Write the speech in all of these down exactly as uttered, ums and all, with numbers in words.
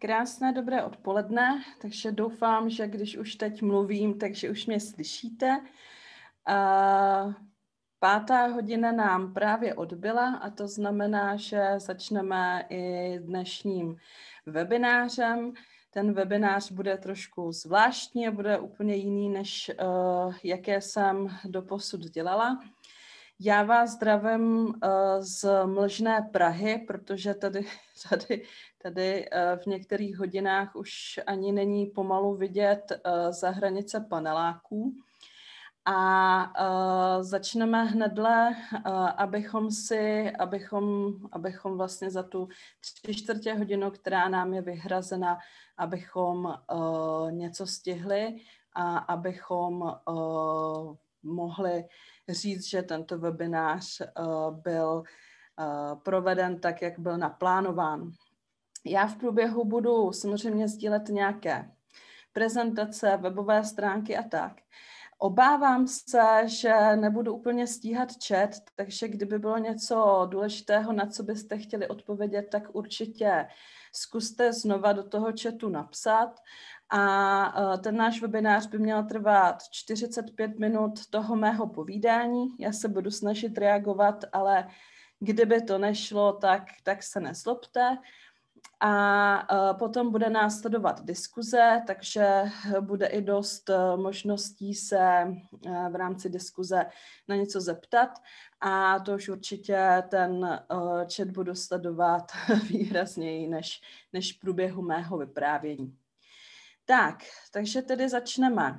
Krásné dobré odpoledne, takže doufám, že když už teď mluvím, takže už mě slyšíte. Uh, pátá hodina nám právě odbyla a to znamená, že začneme i dnešním webinářem. Ten webinář bude trošku zvláštní a bude úplně jiný, než uh, jaké jsem doposud dělala. Já vás zdravím uh, z mlžné Prahy, protože tady, tady, tady uh, v některých hodinách už ani není pomalu vidět uh, za hranice paneláků. A uh, začneme hnedle, uh, abychom si, abychom, abychom vlastně za tu tři čtvrtě hodinu, která nám je vyhrazena, abychom uh, něco stihli a abychom uh, mohli říct, že tento webinář uh, byl uh, proveden tak, jak byl naplánován. Já v průběhu budu samozřejmě sdílet nějaké prezentace, webové stránky a tak. Obávám se, že nebudu úplně stíhat chat, takže kdyby bylo něco důležitého, na co byste chtěli odpovědět, tak určitě zkuste znova do toho chatu napsat. A ten náš webinář by měl trvat čtyřicet pět minut toho mého povídání. Já se budu snažit reagovat, ale kdyby to nešlo, tak, tak se nezlobte. A potom bude následovat diskuze, takže bude i dost možností se v rámci diskuze na něco zeptat. A to už určitě ten chat budu sledovat výrazněji než, než v průběhu mého vyprávění. Tak, takže tedy začneme.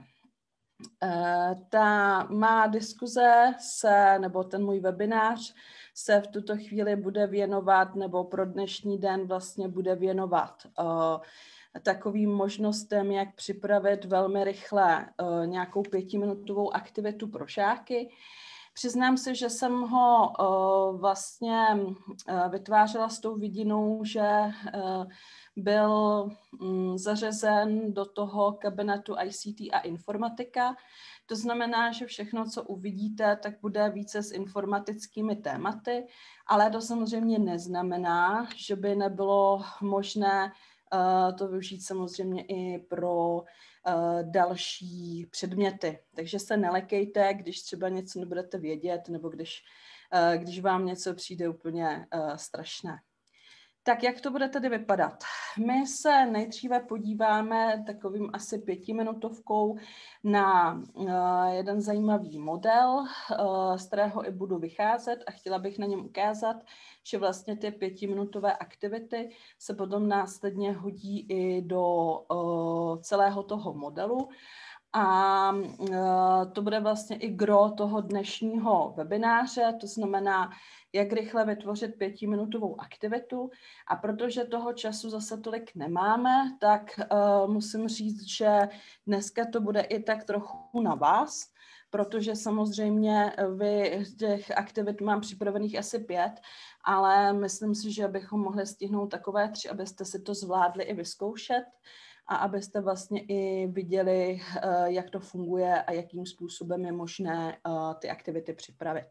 Ta má diskuze se, nebo ten můj webinář se v tuto chvíli bude věnovat, nebo pro dnešní den vlastně bude věnovat uh, takovým možnostem, jak připravit velmi rychle uh, nějakou pětiminutovou aktivitu pro žáky. Přiznám se, že jsem ho uh, vlastně uh, vytvářela s tou vidinou, že uh, byl um, zařazen do toho kabinetu I C T a informatika. To znamená, že všechno, co uvidíte, tak bude více s informatickými tématy, ale to samozřejmě neznamená, že by nebylo možné uh, to využít samozřejmě i pro Uh, další předměty. Takže se nelekejte, když třeba něco nebudete vědět, nebo když, uh, když vám něco přijde úplně uh, strašné. Tak jak to bude tedy vypadat? My se nejdříve podíváme takovým asi pětiminutovkou na uh, jeden zajímavý model, uh, z kterého i budu vycházet a chtěla bych na něm ukázat, že vlastně ty pětiminutové aktivity se potom následně hodí i do uh, celého toho modelu. A uh, to bude vlastně i gro toho dnešního webináře, to znamená, jak rychle vytvořit pětiminutovou aktivitu. A protože toho času zase tolik nemáme, tak uh, musím říct, že dneska to bude i tak trochu na vás, protože samozřejmě vy těch aktivit mám připravených asi pět, ale myslím si, že bychom mohli stihnout takové tři, abyste si to zvládli i vyzkoušet a abyste vlastně i viděli, jak to funguje a jakým způsobem je možné ty aktivity připravit.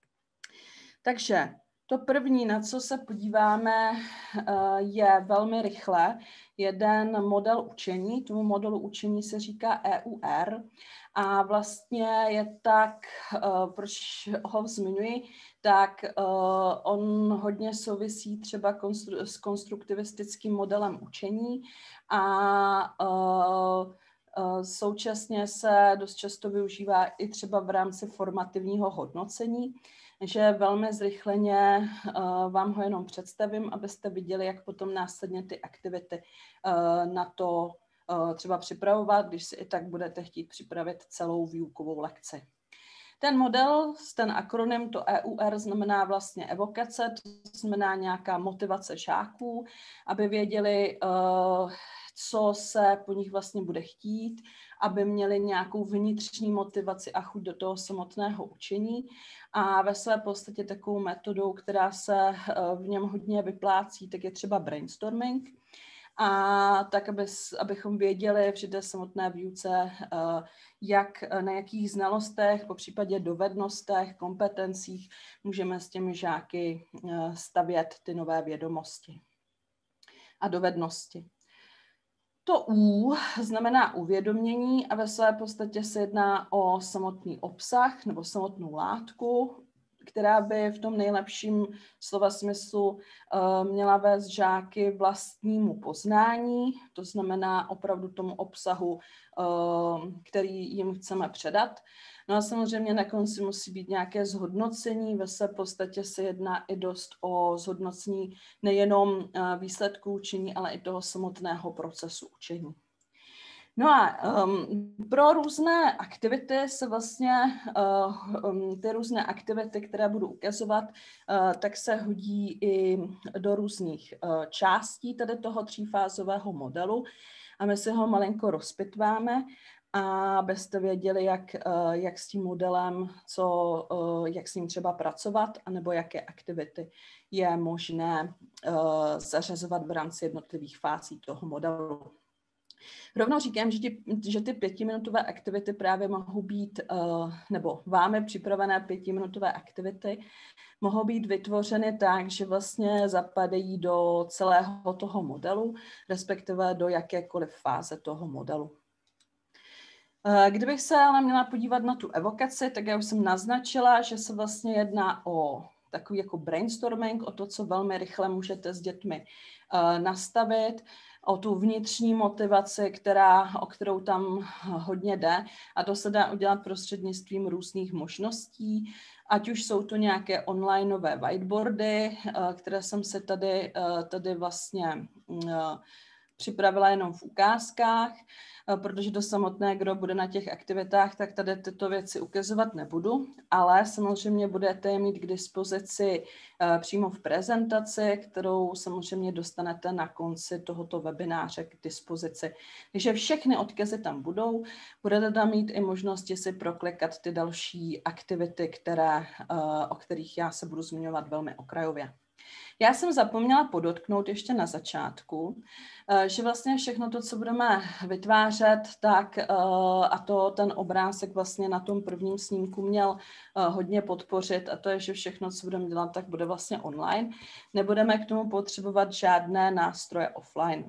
Takže to první, na co se podíváme, je velmi rychle jeden model učení. Tomu modelu učení se říká E U R a vlastně je tak, proč ho zmiňuji, tak on hodně souvisí třeba konstru- s konstruktivistickým modelem učení a současně se dost často využívá i třeba v rámci formativního hodnocení, že velmi zrychleně uh, vám ho jenom představím, abyste viděli, jak potom následně ty aktivity uh, na to uh, třeba připravovat, když si i tak budete chtít připravit celou výukovou lekci. Ten model, ten akronym, to E U R, znamená vlastně evokace, to znamená nějaká motivace žáků, aby věděli, uh, co se po nich vlastně bude chtít, aby měli nějakou vnitřní motivaci a chuť do toho samotného učení. A ve své podstatě takovou metodou, která se v něm hodně vyplácí, tak je třeba brainstorming. A tak, aby, abychom věděli při té samotné výuce, jak, na jakých znalostech, po případě dovednostech, kompetencích můžeme s těmi žáky stavět ty nové vědomosti a dovednosti. To U znamená uvědomění a ve své podstatě se jedná o samotný obsah nebo samotnou látku, která by v tom nejlepším slova smyslu uh, měla vést žáky vlastnímu poznání, to znamená opravdu tomu obsahu, uh, který jim chceme předat. No a samozřejmě na konci musí být nějaké zhodnocení, ve své podstatě se jedná i dost o zhodnocení nejenom uh, výsledků učení, ale i toho samotného procesu učení. No a um, pro různé aktivity se vlastně, uh, um, ty různé aktivity, které budu ukazovat, uh, tak se hodí i do různých uh, částí tady toho třífázového modelu a my si ho malinko rozpitváme, a abyste věděli, jak, uh, jak s tím modelem, co, uh, jak s ním třeba pracovat, anebo jaké aktivity je možné uh, zařazovat v rámci jednotlivých fází toho modelu. Rovnou říkám, že, ti, že ty pětiminutové aktivity právě mohou být, uh, nebo vámi připravené pětiminutové aktivity mohou být vytvořeny tak, že vlastně zapadají do celého toho modelu, respektive do jakékoliv fáze toho modelu. Uh, kdybych se ale měla podívat na tu evokaci, tak já už jsem naznačila, že se vlastně jedná o takový jako brainstorming, o to, co velmi rychle můžete s dětmi uh, nastavit, o tu vnitřní motivaci, která, o kterou tam hodně jde. A to se dá udělat prostřednictvím různých možností, ať už jsou to nějaké onlineové whiteboardy, které jsem se tady, tady vlastně připravila jenom v ukázkách, protože to samotné, kdo bude na těch aktivitách, tak tady tyto věci ukazovat nebudu, ale samozřejmě budete je mít k dispozici přímo v prezentaci, kterou samozřejmě dostanete na konci tohoto webináře k dispozici. Takže všechny odkazy tam budou, budete tam mít i možnosti si proklikat ty další aktivity, které, o kterých já se budu zmiňovat velmi okrajově. Já jsem zapomněla podotknout ještě na začátku, že vlastně všechno to, co budeme vytvářet, tak a to ten obrázek vlastně na tom prvním snímku měl hodně podpořit, a to je, že všechno, co budeme dělat, tak bude vlastně online. Nebudeme k tomu potřebovat žádné nástroje offline.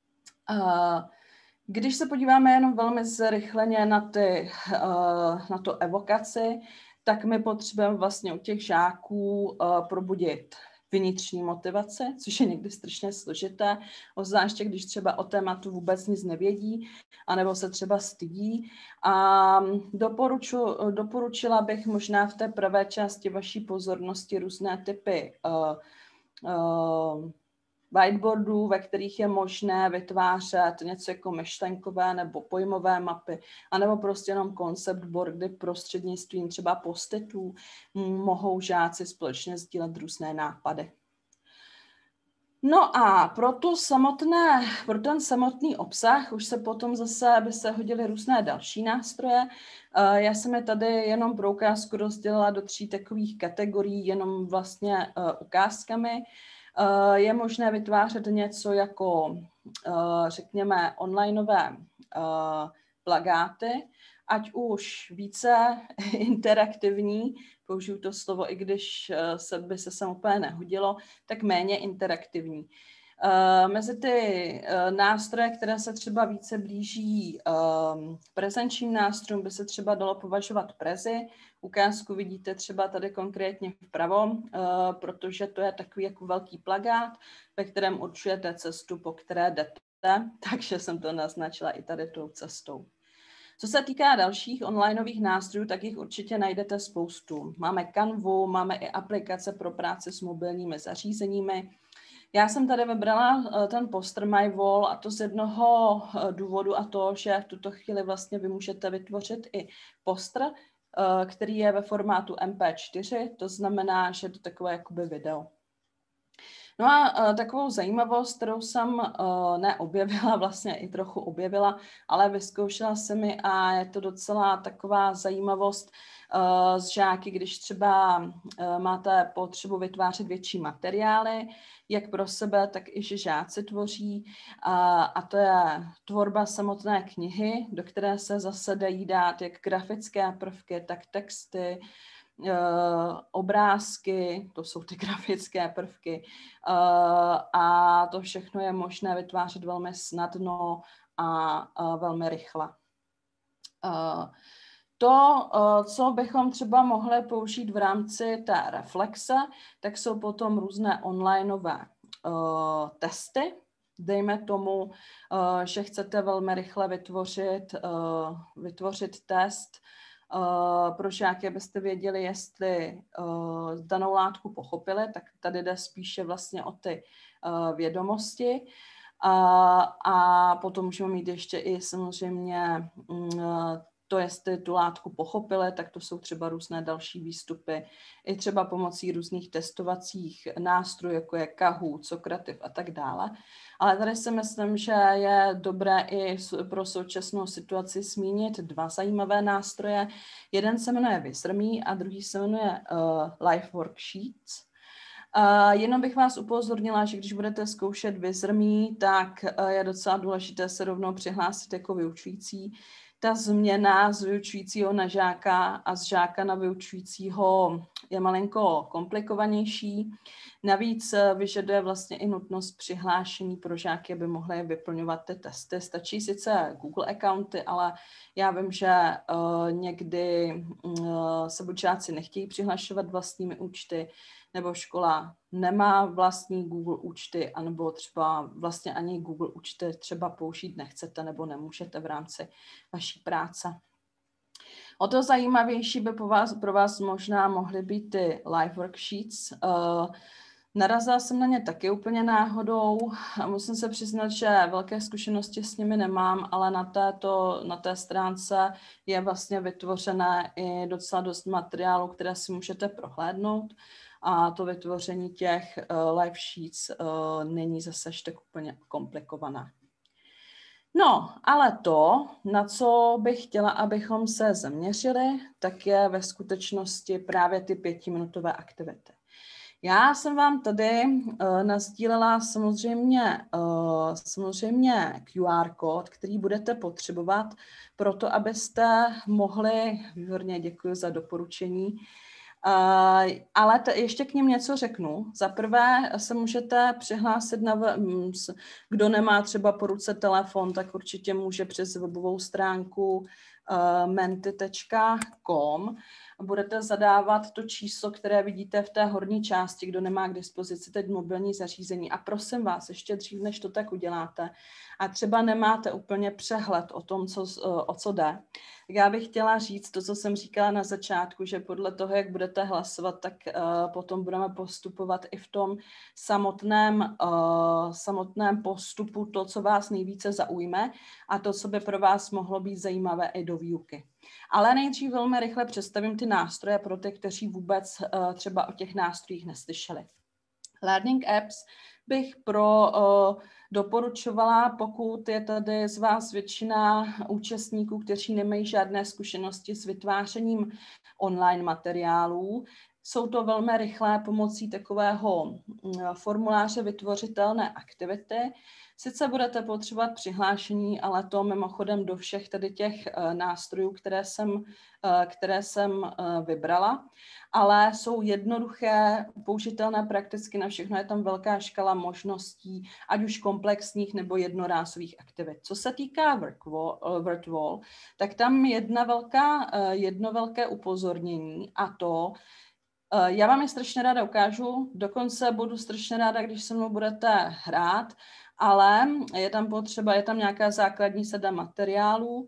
Když se podíváme jenom velmi zrychleně na, ty, na to evokaci, tak my potřebujeme vlastně u těch žáků probudit vnitřní motivace, což je někdy strašně složité, obzvláště když třeba o tématu vůbec nic nevědí, anebo se třeba stydí. A doporuču, doporučila bych možná v té prvé části vaší pozornosti různé typy uh, uh, whiteboardů, ve kterých je možné vytvářet něco jako myšlenkové nebo pojmové mapy, anebo prostě jenom concept board, kdy prostřednictvím třeba post-itů mohou žáci společně sdílet různé nápady. No a pro, tu samotné, pro ten samotný obsah už se potom zase by se hodily různé další nástroje. Já jsem je tady jenom pro ukázku rozdělila do tří takových kategorií, jenom vlastně ukázkami. Je možné vytvářet něco jako, řekněme, onlineové plakáty, ať už více interaktivní, použiju to slovo, i když se by se sem úplně nehodilo, tak méně interaktivní. Mezi ty nástroje, které se třeba více blíží prezenčním nástrojům, by se třeba dalo považovat Prezi. Ukázku vidíte třeba tady konkrétně vpravo, protože to je takový jako velký plakát, ve kterém určujete cestu, po které jdete, takže jsem to naznačila i tady tou cestou. Co se týká dalších onlineových nástrojů, tak jich určitě najdete spoustu. Máme Canvu, máme i aplikace pro práci s mobilními zařízeními. Já jsem tady vybrala ten poster My Wall, a to z jednoho důvodu, a to, že v tuto chvíli vlastně vy můžete vytvořit i poster, který je ve formátu em pé čtyři, to znamená, že je to takové jakoby video. No a takovou zajímavost, kterou jsem neobjevila, vlastně i trochu objevila, ale vyzkoušela jsem mi, a je to docela taková zajímavost z žáky, když třeba máte potřebu vytvářet větší materiály, jak pro sebe, tak i že žáci tvoří, a, a to je tvorba samotné knihy, do které se zase dají dát jak grafické prvky, tak texty, obrázky, to jsou ty grafické prvky, a to všechno je možné vytvářet velmi snadno a velmi rychle. To, co bychom třeba mohli použít v rámci té reflexe, tak jsou potom různé onlineové testy. Dejme tomu, že chcete velmi rychle vytvořit, vytvořit test pro žáky, abyste věděli, jestli danou látku pochopili, tak tady jde spíše vlastně o ty vědomosti. A, a potom můžeme mít ještě i samozřejmě to, jestli tu látku pochopili, tak to jsou třeba různé další výstupy, i třeba pomocí různých testovacích nástrojů, jako je Kahoot, Socrative a tak dále. Ale tady si myslím, že je dobré i pro současnou situaci zmínit dva zajímavé nástroje. Jeden se jmenuje Wizrme a druhý se jmenuje uh, Live Worksheets. Uh, jenom bych vás upozornila, že když budete zkoušet Wizrme, tak uh, je docela důležité se rovnou přihlásit jako vyučující. Ta změna z vyučujícího na žáka a z žáka na vyučujícího je malinko komplikovanější. Navíc vyžaduje vlastně i nutnost přihlášení pro žáky, aby mohli vyplňovat ty testy. Stačí sice Google accounty, ale já vím, že uh, někdy uh, se buď žáci nechtějí přihlašovat vlastními účty, nebo škola nemá vlastní Google účty, anebo třeba vlastně ani Google účty třeba použít nechcete nebo nemůžete v rámci vaší práce. O to zajímavější by pro vás, pro vás možná mohly být ty live worksheets. Uh, narazila jsem na ně taky úplně náhodou a musím se přiznat, že velké zkušenosti s nimi nemám, ale na, této, na té stránce je vlastně vytvořené i docela dost materiálu, které si můžete prohlédnout. A to vytvoření těch uh, live sheets uh, není zase tak úplně komplikované. No, ale to, na co bych chtěla, abychom se zaměřili, tak je ve skutečnosti právě ty pětiminutové aktivity. Já jsem vám tady uh, nasdílela samozřejmě, uh, samozřejmě Q R kód, který budete potřebovat pro to, abyste mohli, výborně děkuji za doporučení, Uh, ale t- ještě k ním něco řeknu. Za prvé se můžete přihlásit na, w- kdo nemá třeba po ruce telefon, tak určitě může přes webovou stránku uh, menti tečka com. Budete zadávat to číslo, které vidíte v té horní části, kdo nemá k dispozici teď mobilní zařízení. A prosím vás, ještě dřív, než to tak uděláte, a třeba nemáte úplně přehled o tom, co, o co jde, tak já bych chtěla říct to, co jsem říkala na začátku, že podle toho, jak budete hlasovat, tak uh, potom budeme postupovat i v tom samotném, uh, samotném postupu to, co vás nejvíce zaujme a to, co by pro vás mohlo být zajímavé i do výuky. Ale nejdřív velmi rychle představím ty nástroje pro ty, kteří vůbec uh, třeba o těch nástrojích neslyšeli. Learning apps bych pro uh, doporučovala, pokud je tady z vás většina účastníků, kteří nemají žádné zkušenosti s vytvářením online materiálů. Jsou to velmi rychlé pomocí takového formuláře vytvořitelné aktivity. Sice budete potřebovat přihlášení, ale to mimochodem do všech tady těch nástrojů, které jsem, které jsem vybrala, ale jsou jednoduché, použitelné prakticky na všechno. Je tam velká škala možností, ať už komplexních nebo jednorázových aktivit. Co se týká WordWall, tak tam jedna velká, jedno velké upozornění a to, já vám je strašně ráda ukážu, dokonce budu strašně ráda, když se mnou budete hrát, ale je tam potřeba, je tam nějaká základní sada materiálů,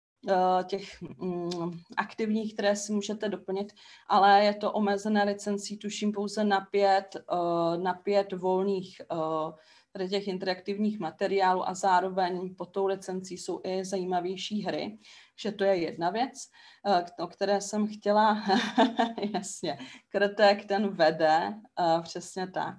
těch mm, aktivních, které si můžete doplnit, ale je to omezené licencí, tuším pouze na pět, uh, na pět volných uh, tady těch interaktivních materiálů a zároveň pod tou licencí jsou i zajímavější hry, že to je jedna věc, uh, o které jsem chtěla, jasně, Krtek ten vede, uh, přesně tak.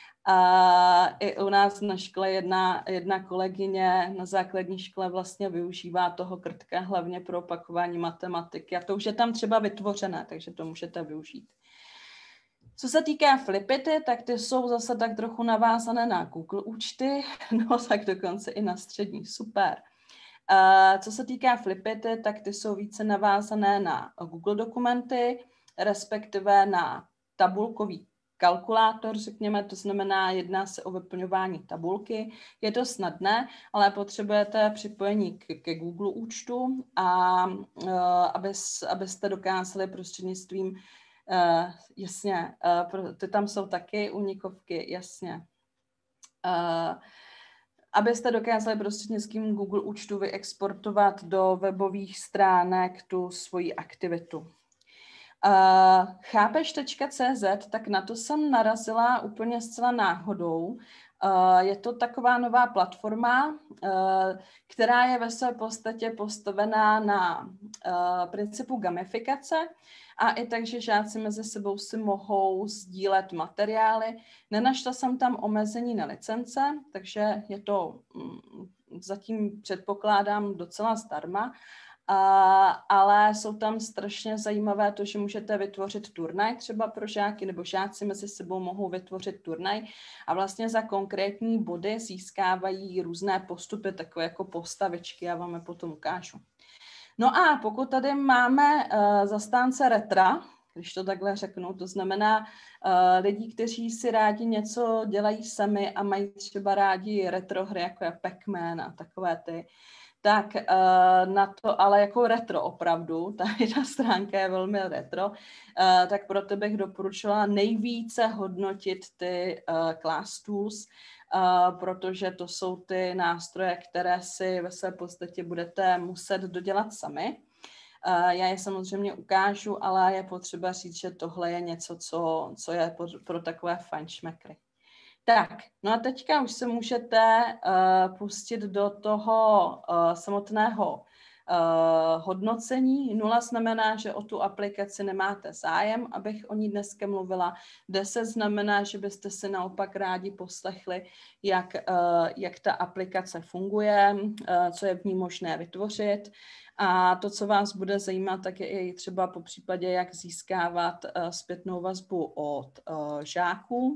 A i u nás na škole jedna, jedna kolegyně na základní škole vlastně využívá toho Krtka hlavně pro opakování matematiky. A to už je tam třeba vytvořené, takže to můžete využít. Co se týká Flipity, tak ty jsou zase tak trochu navázané na Google účty, no tak dokonce i na střední, super. A co se týká Flipity, tak ty jsou více navázané na Google dokumenty, respektive na tabulkový kalkulátor, řekněme, to znamená, jedná se o vyplňování tabulky. Je to snadné, ale potřebujete připojení k, ke Google účtu a uh, abys, abyste dokázali prostřednictvím, uh, jasně, uh, ty tam jsou taky unikovky, jasně. Uh, abyste dokázali prostřednictvím Google účtu vyexportovat do webových stránek tu svoji aktivitu. Uh, chápeš tečka cé zet, tak na to jsem narazila úplně zcela náhodou. Uh, je to taková nová platforma, uh, která je ve své podstatě postavená na uh, principu gamifikace a i tak, že žáci mezi sebou si mohou sdílet materiály. Nenašla jsem tam omezení na licence, takže je to um, zatím předpokládám docela zdarma. Uh, ale jsou tam strašně zajímavé to, že můžete vytvořit turnaj třeba pro žáky, nebo žáci mezi sebou mohou vytvořit turnaj a vlastně za konkrétní body získávají různé postupy, takové jako postavičky, já vám je potom ukážu. No a pokud tady máme uh, zastánce retra, když to takhle řeknu, to znamená uh, lidí, kteří si rádi něco dělají sami a mají třeba rádi retro hry, jako je Pac-Man a takové ty, tak uh, na to, ale jako retro opravdu, tady ta stránka je velmi retro, uh, tak proto bych doporučila nejvíce hodnotit ty uh, Class Tools, uh, protože to jsou ty nástroje, které si ve své podstatě budete muset dodělat sami. Uh, já je samozřejmě ukážu, ale je potřeba říct, že tohle je něco, co, co je pro, pro takové fajnšmekry. Tak, no a teďka už se můžete uh, pustit do toho uh, samotného uh, hodnocení. Nula znamená, že o tu aplikaci nemáte zájem, abych o ní dneska mluvila. deset znamená, že byste si naopak rádi poslechli, jak, uh, jak ta aplikace funguje, uh, co je v ní možné vytvořit. A to, co vás bude zajímat, tak je i třeba po případě, jak získávat uh, zpětnou vazbu od uh, žáků.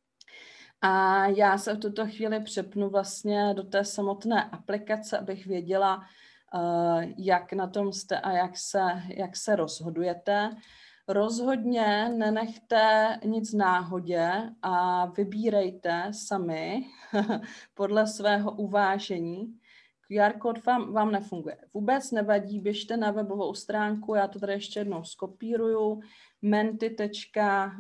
A já se v tuto chvíli přepnu vlastně do té samotné aplikace, abych věděla, uh, jak na tom jste a jak se, jak se rozhodujete. Rozhodně nenechte nic náhodě a vybírejte sami podle svého uvážení. Q R kód vám, vám nefunguje. Vůbec nevadí, běžte na webovou stránku, já to tady ještě jednou skopíruju, menti tečka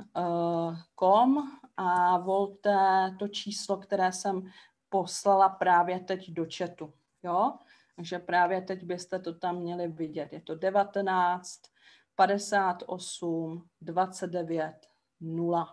com a volte to číslo, které jsem poslala právě teď do chatu. Jo? Takže právě teď byste to tam měli vidět. Je to devatenáct padesát osm dvacet devět nula.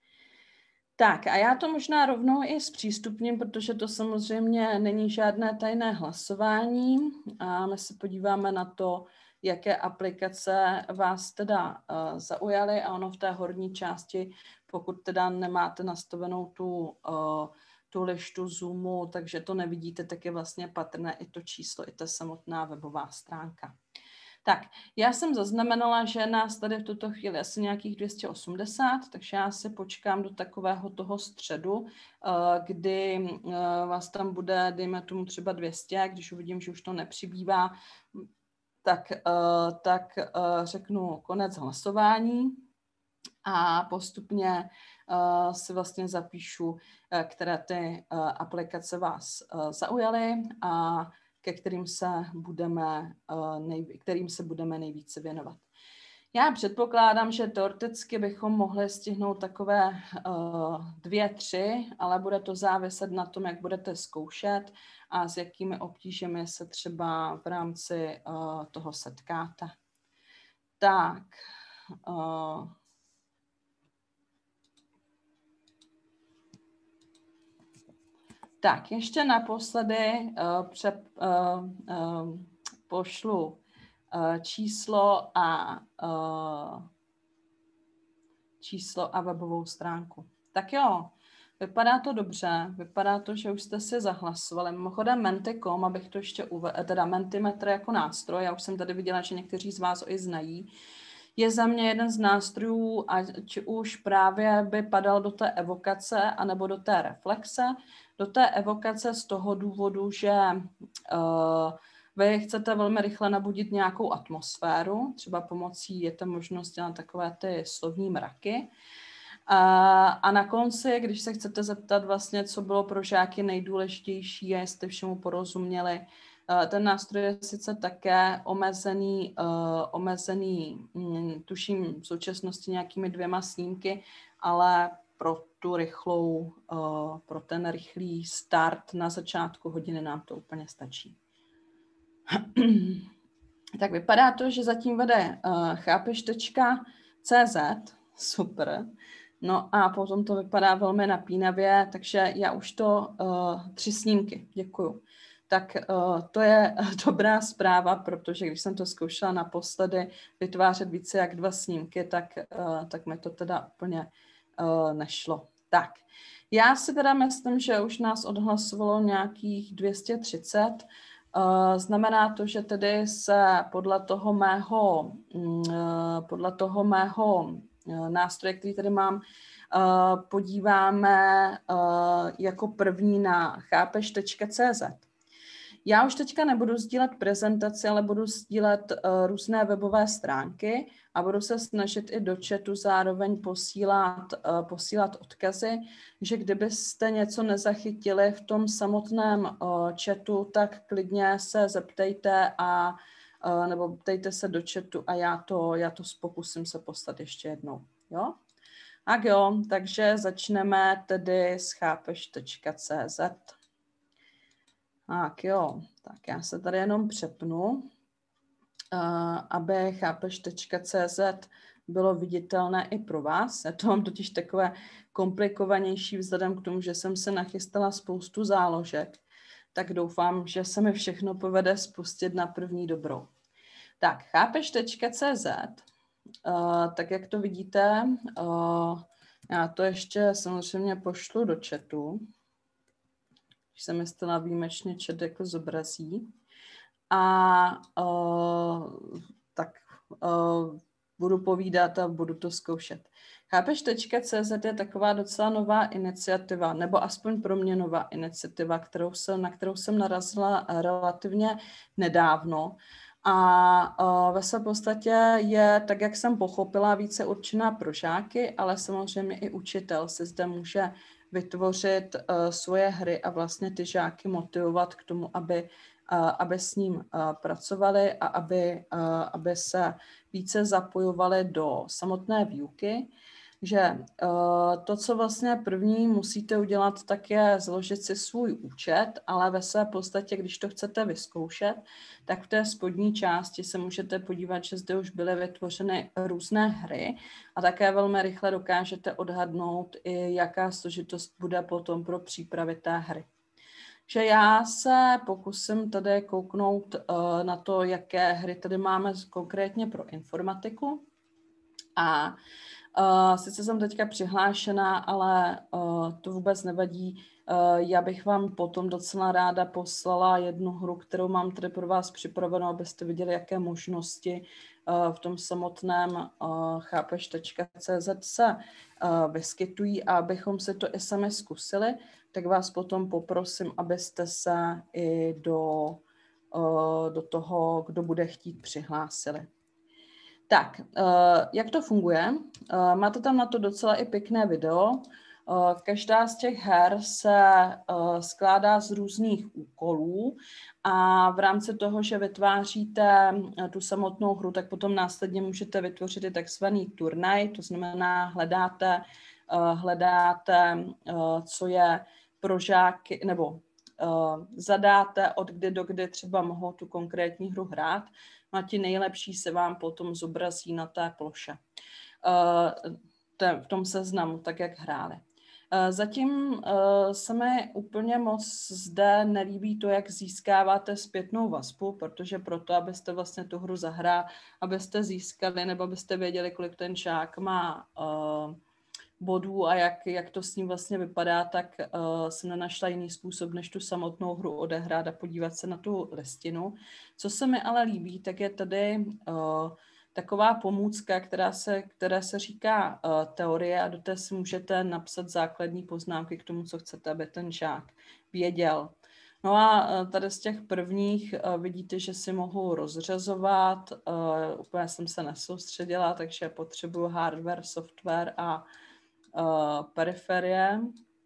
Tak a já to možná rovnou i zpřístupním, protože to samozřejmě není žádné tajné hlasování a my se podíváme na to, jaké aplikace vás teda uh, zaujaly a ono v té horní části, pokud teda nemáte nastavenou tu, uh, tu lištu Zoomu, takže to nevidíte, tak je vlastně patrné i to číslo, i ta samotná webová stránka. Tak, já jsem zaznamenala, že nás tady v tuto chvíli asi nějakých dvě stě osmdesát, takže já si počkám do takového toho středu, kdy vás tam bude, dejme tomu třeba dvě stě, když uvidím, že už to nepřibývá, tak, tak řeknu konec hlasování a postupně si vlastně zapíšu, které ty aplikace vás zaujaly a ke kterým se budeme, nej, kterým se budeme nejvíce věnovat. Já předpokládám, že teoreticky bychom mohli stihnout takové uh, dvě, tři, ale bude to záviset na tom, jak budete zkoušet a s jakými obtížemi se třeba v rámci uh, toho setkáte. Tak. Uh, Tak, ještě naposledy uh, přep, uh, uh, pošlu uh, číslo a uh, číslo a webovou stránku. Tak jo, vypadá to dobře, vypadá to, že už jste si zahlasovali. Mimochodem Menti tečka com, abych to ještě uvedla, teda Mentimetr jako nástroj, já už jsem tady viděla, že někteří z vás ho i znají, je za mě jeden z nástrojů, ať už právě by padal do té evokace, anebo do té reflexe. Do té evokace z toho důvodu, že uh, Vy chcete velmi rychle nabudit nějakou atmosféru, třeba pomocí, je to možnost dělat takové ty slovní mraky. A, a na konci, když se chcete zeptat vlastně, co bylo pro žáky nejdůležitější a jestli všemu porozuměli, ten nástroj je sice také omezený, uh, omezený hm, tuším v současnosti nějakými dvěma snímky, ale pro tu rychlou, uh, pro ten rychlý start na začátku hodiny nám to úplně stačí. Tak vypadá to, že zatím vede uh, chápeš tečka cé zet, super. No a potom to vypadá velmi napínavě, takže já už to, uh, tři snímky, děkuju. Tak uh, to je dobrá zpráva, protože když jsem to zkoušela naposledy vytvářet více jak dva snímky, tak, uh, tak mi to teda úplně uh, nešlo. Tak, já si teda myslím, že už nás odhlasovalo nějakých dvě stě třicet. Uh, znamená to, že tedy se podle toho mého, uh, podle toho mého uh, nástroje, který tady mám, uh, podíváme uh, jako první na chápeš tečka cé zet. Já už teďka nebudu sdílet prezentaci, ale budu sdílet uh, různé webové stránky a budu se snažit i do chatu zároveň posílat, uh, posílat odkazy, že kdybyste něco nezachytili v tom samotném uh, chatu, tak klidně se zeptejte a uh, nebo ptejte se do chatu a já to, já to pokusím se poslat ještě jednou. Jo? Tak jo, takže začneme tedy s chápeš tečka cé zet. Tak jo, tak já se tady jenom přepnu, uh, aby chápeš tečka cé zet bylo viditelné i pro vás. Je to mám totiž takové komplikovanější vzhledem k tomu, že jsem se nachystala spoustu záložek, tak doufám, že se mi všechno povede spustit na první dobrou. Tak, chápeš tečka cé zet, uh, tak jak to vidíte, uh, já to ještě samozřejmě pošlu do chatu, když jsem jestli výjimečně chat jako zobrazí. A uh, tak uh, budu povídat a budu to zkoušet. chápeš tečka cé zet je taková docela nová iniciativa, nebo aspoň pro mě nová iniciativa, kterou jsem, na kterou jsem narazila relativně nedávno. A uh, ve své podstatě je, tak jak jsem pochopila, více určená pro žáky, ale samozřejmě i učitel si zde může vytvořit uh, svoje hry a vlastně ty žáky motivovat k tomu, aby, uh, aby s ním uh, pracovali a aby, uh, aby se více zapojovali do samotné výuky. Že uh, to, co vlastně první musíte udělat, tak je zložit si svůj účet, ale ve své podstatě, když to chcete vyzkoušet, tak v té spodní části se můžete podívat, že zde už byly vytvořeny různé hry a také velmi rychle dokážete odhadnout i jaká složitost bude potom pro přípravy té hry. Že já se pokusím tady kouknout uh, na to, jaké hry tady máme konkrétně pro informatiku. A Uh, sice jsem teďka přihlášená, ale uh, to vůbec nevadí. Uh, já bych vám potom docela ráda poslala jednu hru, kterou mám tady pro vás připravenou, abyste viděli, jaké možnosti uh, v tom samotném uh, chápeš tečka cé zet se uh, vyskytují a abychom si to i sami zkusili, tak vás potom poprosím, abyste se i do, uh, do toho, kdo bude chtít, přihlásili. Tak, jak to funguje? Máte tam na to docela i pěkné video. Každá z těch her se skládá z různých úkolů a v rámci toho, že vytváříte tu samotnou hru, tak potom následně můžete vytvořit i takzvaný turnaj, to znamená hledáte, hledáte, co je pro žáky, nebo zadáte, od kdy do kdy třeba mohou tu konkrétní hru hrát. A ti nejlepší se vám potom zobrazí na té ploše. V tom seznamu, tak jak hráli. Zatím se mi úplně moc zde nelíbí to, jak získáváte zpětnou vazbu, protože proto, abyste vlastně tu hru zahrál, abyste získali, nebo abyste věděli, kolik ten žák má bodů a jak, jak to s ním vlastně vypadá, tak uh, jsem nenašla jiný způsob, než tu samotnou hru odehrát a podívat se na tu listinu. Co se mi ale líbí, tak je tady uh, taková pomůcka, která se, která se říká uh, teorie a do té si můžete napsat základní poznámky k tomu, co chcete, aby ten žák věděl. No a tady z těch prvních vidíte, že si mohu rozřazovat. Úplně jsem se nesoustředila, takže potřebuju hardware, software a periferie.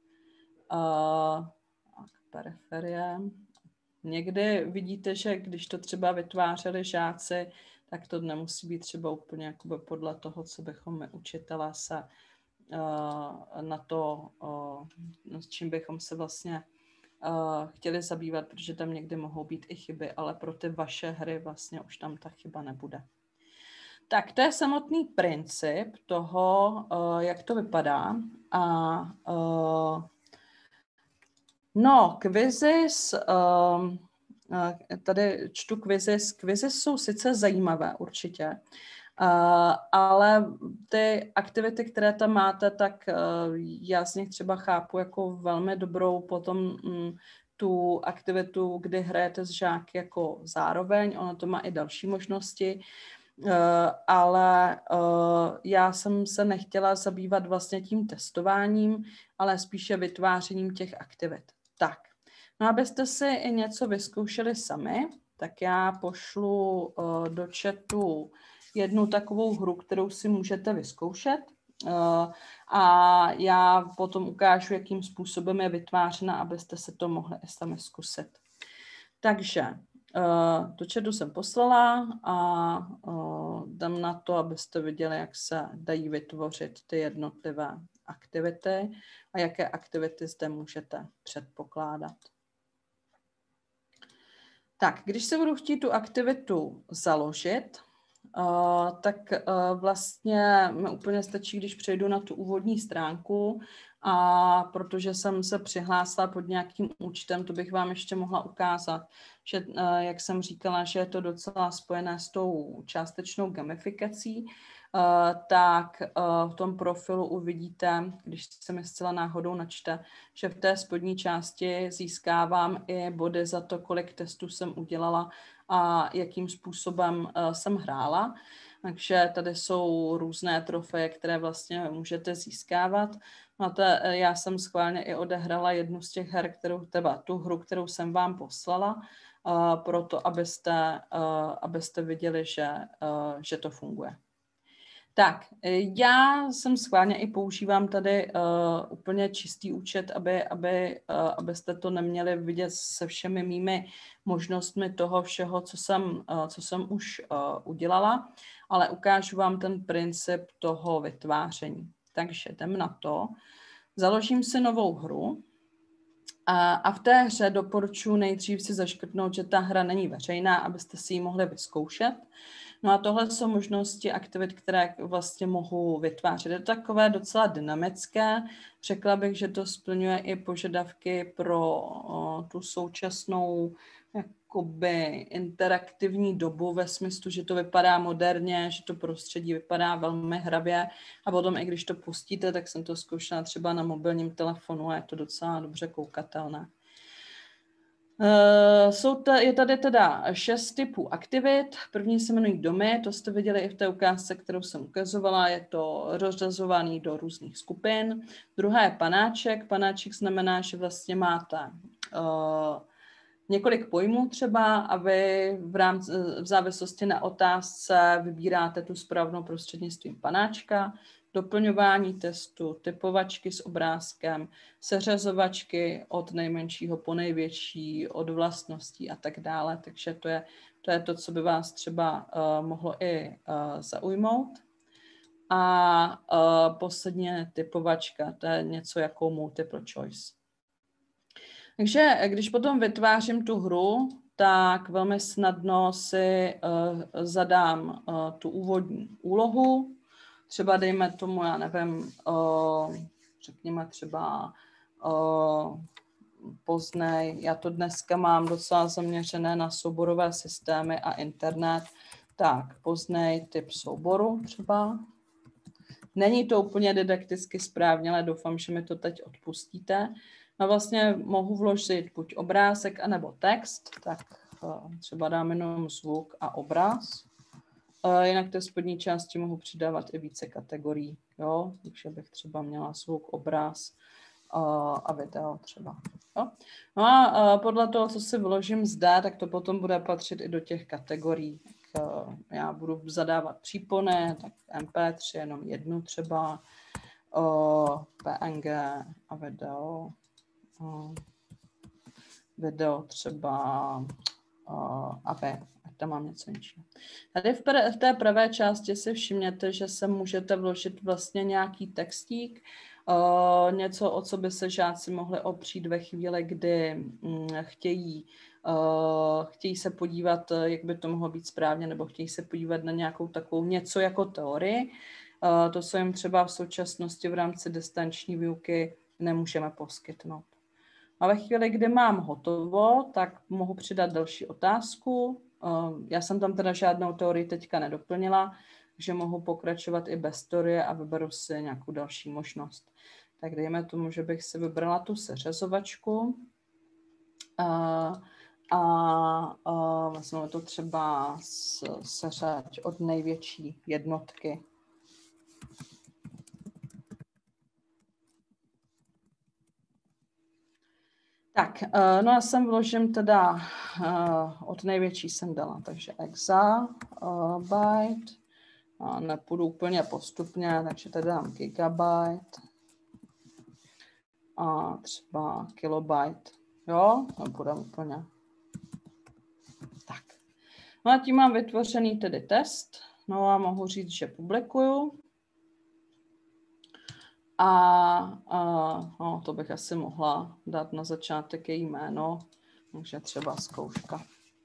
Periferie. Někdy vidíte, že když to třeba vytvářeli žáci, tak to nemusí být třeba úplně jakoby podle toho, co bychom my učitelé se na to, s čím bychom se vlastně Uh, chtěli zabývat, protože tam někdy mohou být i chyby, ale pro ty vaše hry vlastně už tam ta chyba nebude. Tak to je samotný princip toho, uh, jak to vypadá. A uh, no, quizzes, uh, tady čtu quizzes, quizzes jsou sice zajímavé určitě, Uh, ale ty aktivity, které tam máte, tak uh, já z nich třeba chápu jako velmi dobrou potom um, tu aktivitu, kdy hrajete s žáky jako zároveň, ono to má i další možnosti, uh, ale uh, já jsem se nechtěla zabývat vlastně tím testováním, ale spíše vytvářením těch aktivit. Tak, no abyste si i něco vyzkoušeli sami, tak já pošlu uh, do chatu jednu takovou hru, kterou si můžete vyzkoušet a já potom ukážu, jakým způsobem je vytvářena, abyste se to mohli i sami zkusit. Takže do chatu jsem poslala a dám na to, abyste viděli, jak se dají vytvořit ty jednotlivé aktivity a jaké aktivity zde můžete předpokládat. Tak, když se budu chtít tu aktivitu založit, Uh, tak uh, vlastně mi úplně stačí, když přejdu na tu úvodní stránku a protože jsem se přihlásila pod nějakým účtem, to bych vám ještě mohla ukázat, že uh, jak jsem říkala, že je to docela spojené s tou částečnou gamifikací, uh, tak uh, v tom profilu uvidíte, když se mi zcela náhodou načte, že v té spodní části získávám i body za to, kolik testů jsem udělala a jakým způsobem uh, jsem hrála. Takže tady jsou různé trofeje, které vlastně můžete získávat. No a to, já jsem schválně i odehrála jednu z těch her, kterou, teda tu hru, kterou jsem vám poslala, uh, proto abyste, uh, abyste viděli, že, uh, že to funguje. Tak, já jsem schválně i používám tady uh, úplně čistý účet, aby, aby, uh, abyste to neměli vidět se všemi mými možnostmi toho všeho, co jsem, uh, co jsem už uh, udělala, ale ukážu vám ten princip toho vytváření. Takže jdem na to. Založím si novou hru a, a v té hře doporučuji nejdřív si zaškrtnout, že ta hra není veřejná, abyste si ji mohli vyzkoušet. No a tohle jsou možnosti aktivit, které vlastně mohu vytvářet. Je to takové docela dynamické. Řekla bych, že to splňuje i požadavky pro o, tu současnou jakoby interaktivní dobu ve smyslu, že to vypadá moderně, že to prostředí vypadá velmi hravě a potom i když to pustíte, tak jsem to zkoušela třeba na mobilním telefonu a je to docela dobře koukatelné. Uh, jsou ta, je tady teda šest typů aktivit. První se jmenují domy, to jste viděli i v té ukázce, kterou jsem ukazovala, je to rozřazovaný do různých skupin. Druhá je panáček. Panáček znamená, že vlastně máte uh, několik pojmů třeba a vy v, rámci, v závislosti na otázce vybíráte tu správnou prostřednictvím panáčka. Doplňování testu, typovačky s obrázkem, seřazovačky od nejmenšího po největší, od vlastností a tak dále. Takže to je to, je to co by vás třeba uh, mohlo i uh, zaujmout. A uh, posledně typovačka, to je něco jako multiple choice. Takže když potom vytvářím tu hru, tak velmi snadno si uh, zadám uh, tu úvodní úlohu. Třeba dejme tomu, já nevím, uh, řekněme třeba uh, poznej, já to dneska mám docela zaměřené na souborové systémy a internet, tak poznej typ souboru třeba. Není to úplně didakticky správně, ale doufám, že mi to teď odpustíte. No vlastně mohu vložit buď obrázek, anebo text, tak uh, třeba dám jenom zvuk a obraz. Jinak té spodní části mohu přidávat i více kategorií, jo? Takže bych třeba měla zvuk, obraz, a video třeba. Jo? No a podle toho, co si vložím zde, tak to potom bude patřit i do těch kategorií. Tak já budu zadávat přípony, tak em pé tři jenom jednu třeba, pé en gé a video. Video třeba a v, ať tam mám něco jiného. Tady v, pr- v té pravé části si všimněte, že se můžete vložit vlastně nějaký textík, Uh, něco, o co by se žáci mohli opřít ve chvíli, kdy mm, chtějí, uh, chtějí se podívat, jak by to mohlo být správně, nebo chtějí se podívat na nějakou takovou něco jako teorii. Uh, to, co jim třeba v současnosti v rámci distanční výuky nemůžeme poskytnout. A ve chvíli, kdy mám hotovo, tak mohu přidat další otázku. Uh, já jsem tam teda žádnou teorii teďka nedoplnila, že mohu pokračovat i bez teorie a vyberu si nějakou další možnost. Tak dejme tomu, že bych si vybrala tu seřazovačku a, a, a vezmeme to třeba seřaď od největší jednotky. Tak, no já jsem vložím teda od největší jsem dala, takže exabyte. A nepůjdu úplně postupně, takže tady dám gigabyte a třeba kilobyte. Jo, nepůjdem úplně. Tak. No a tím mám vytvořený tedy test. No a mohu říct, že publikuju. A, a no, to bych asi mohla dát na začátek její jméno, takže třeba zkouška.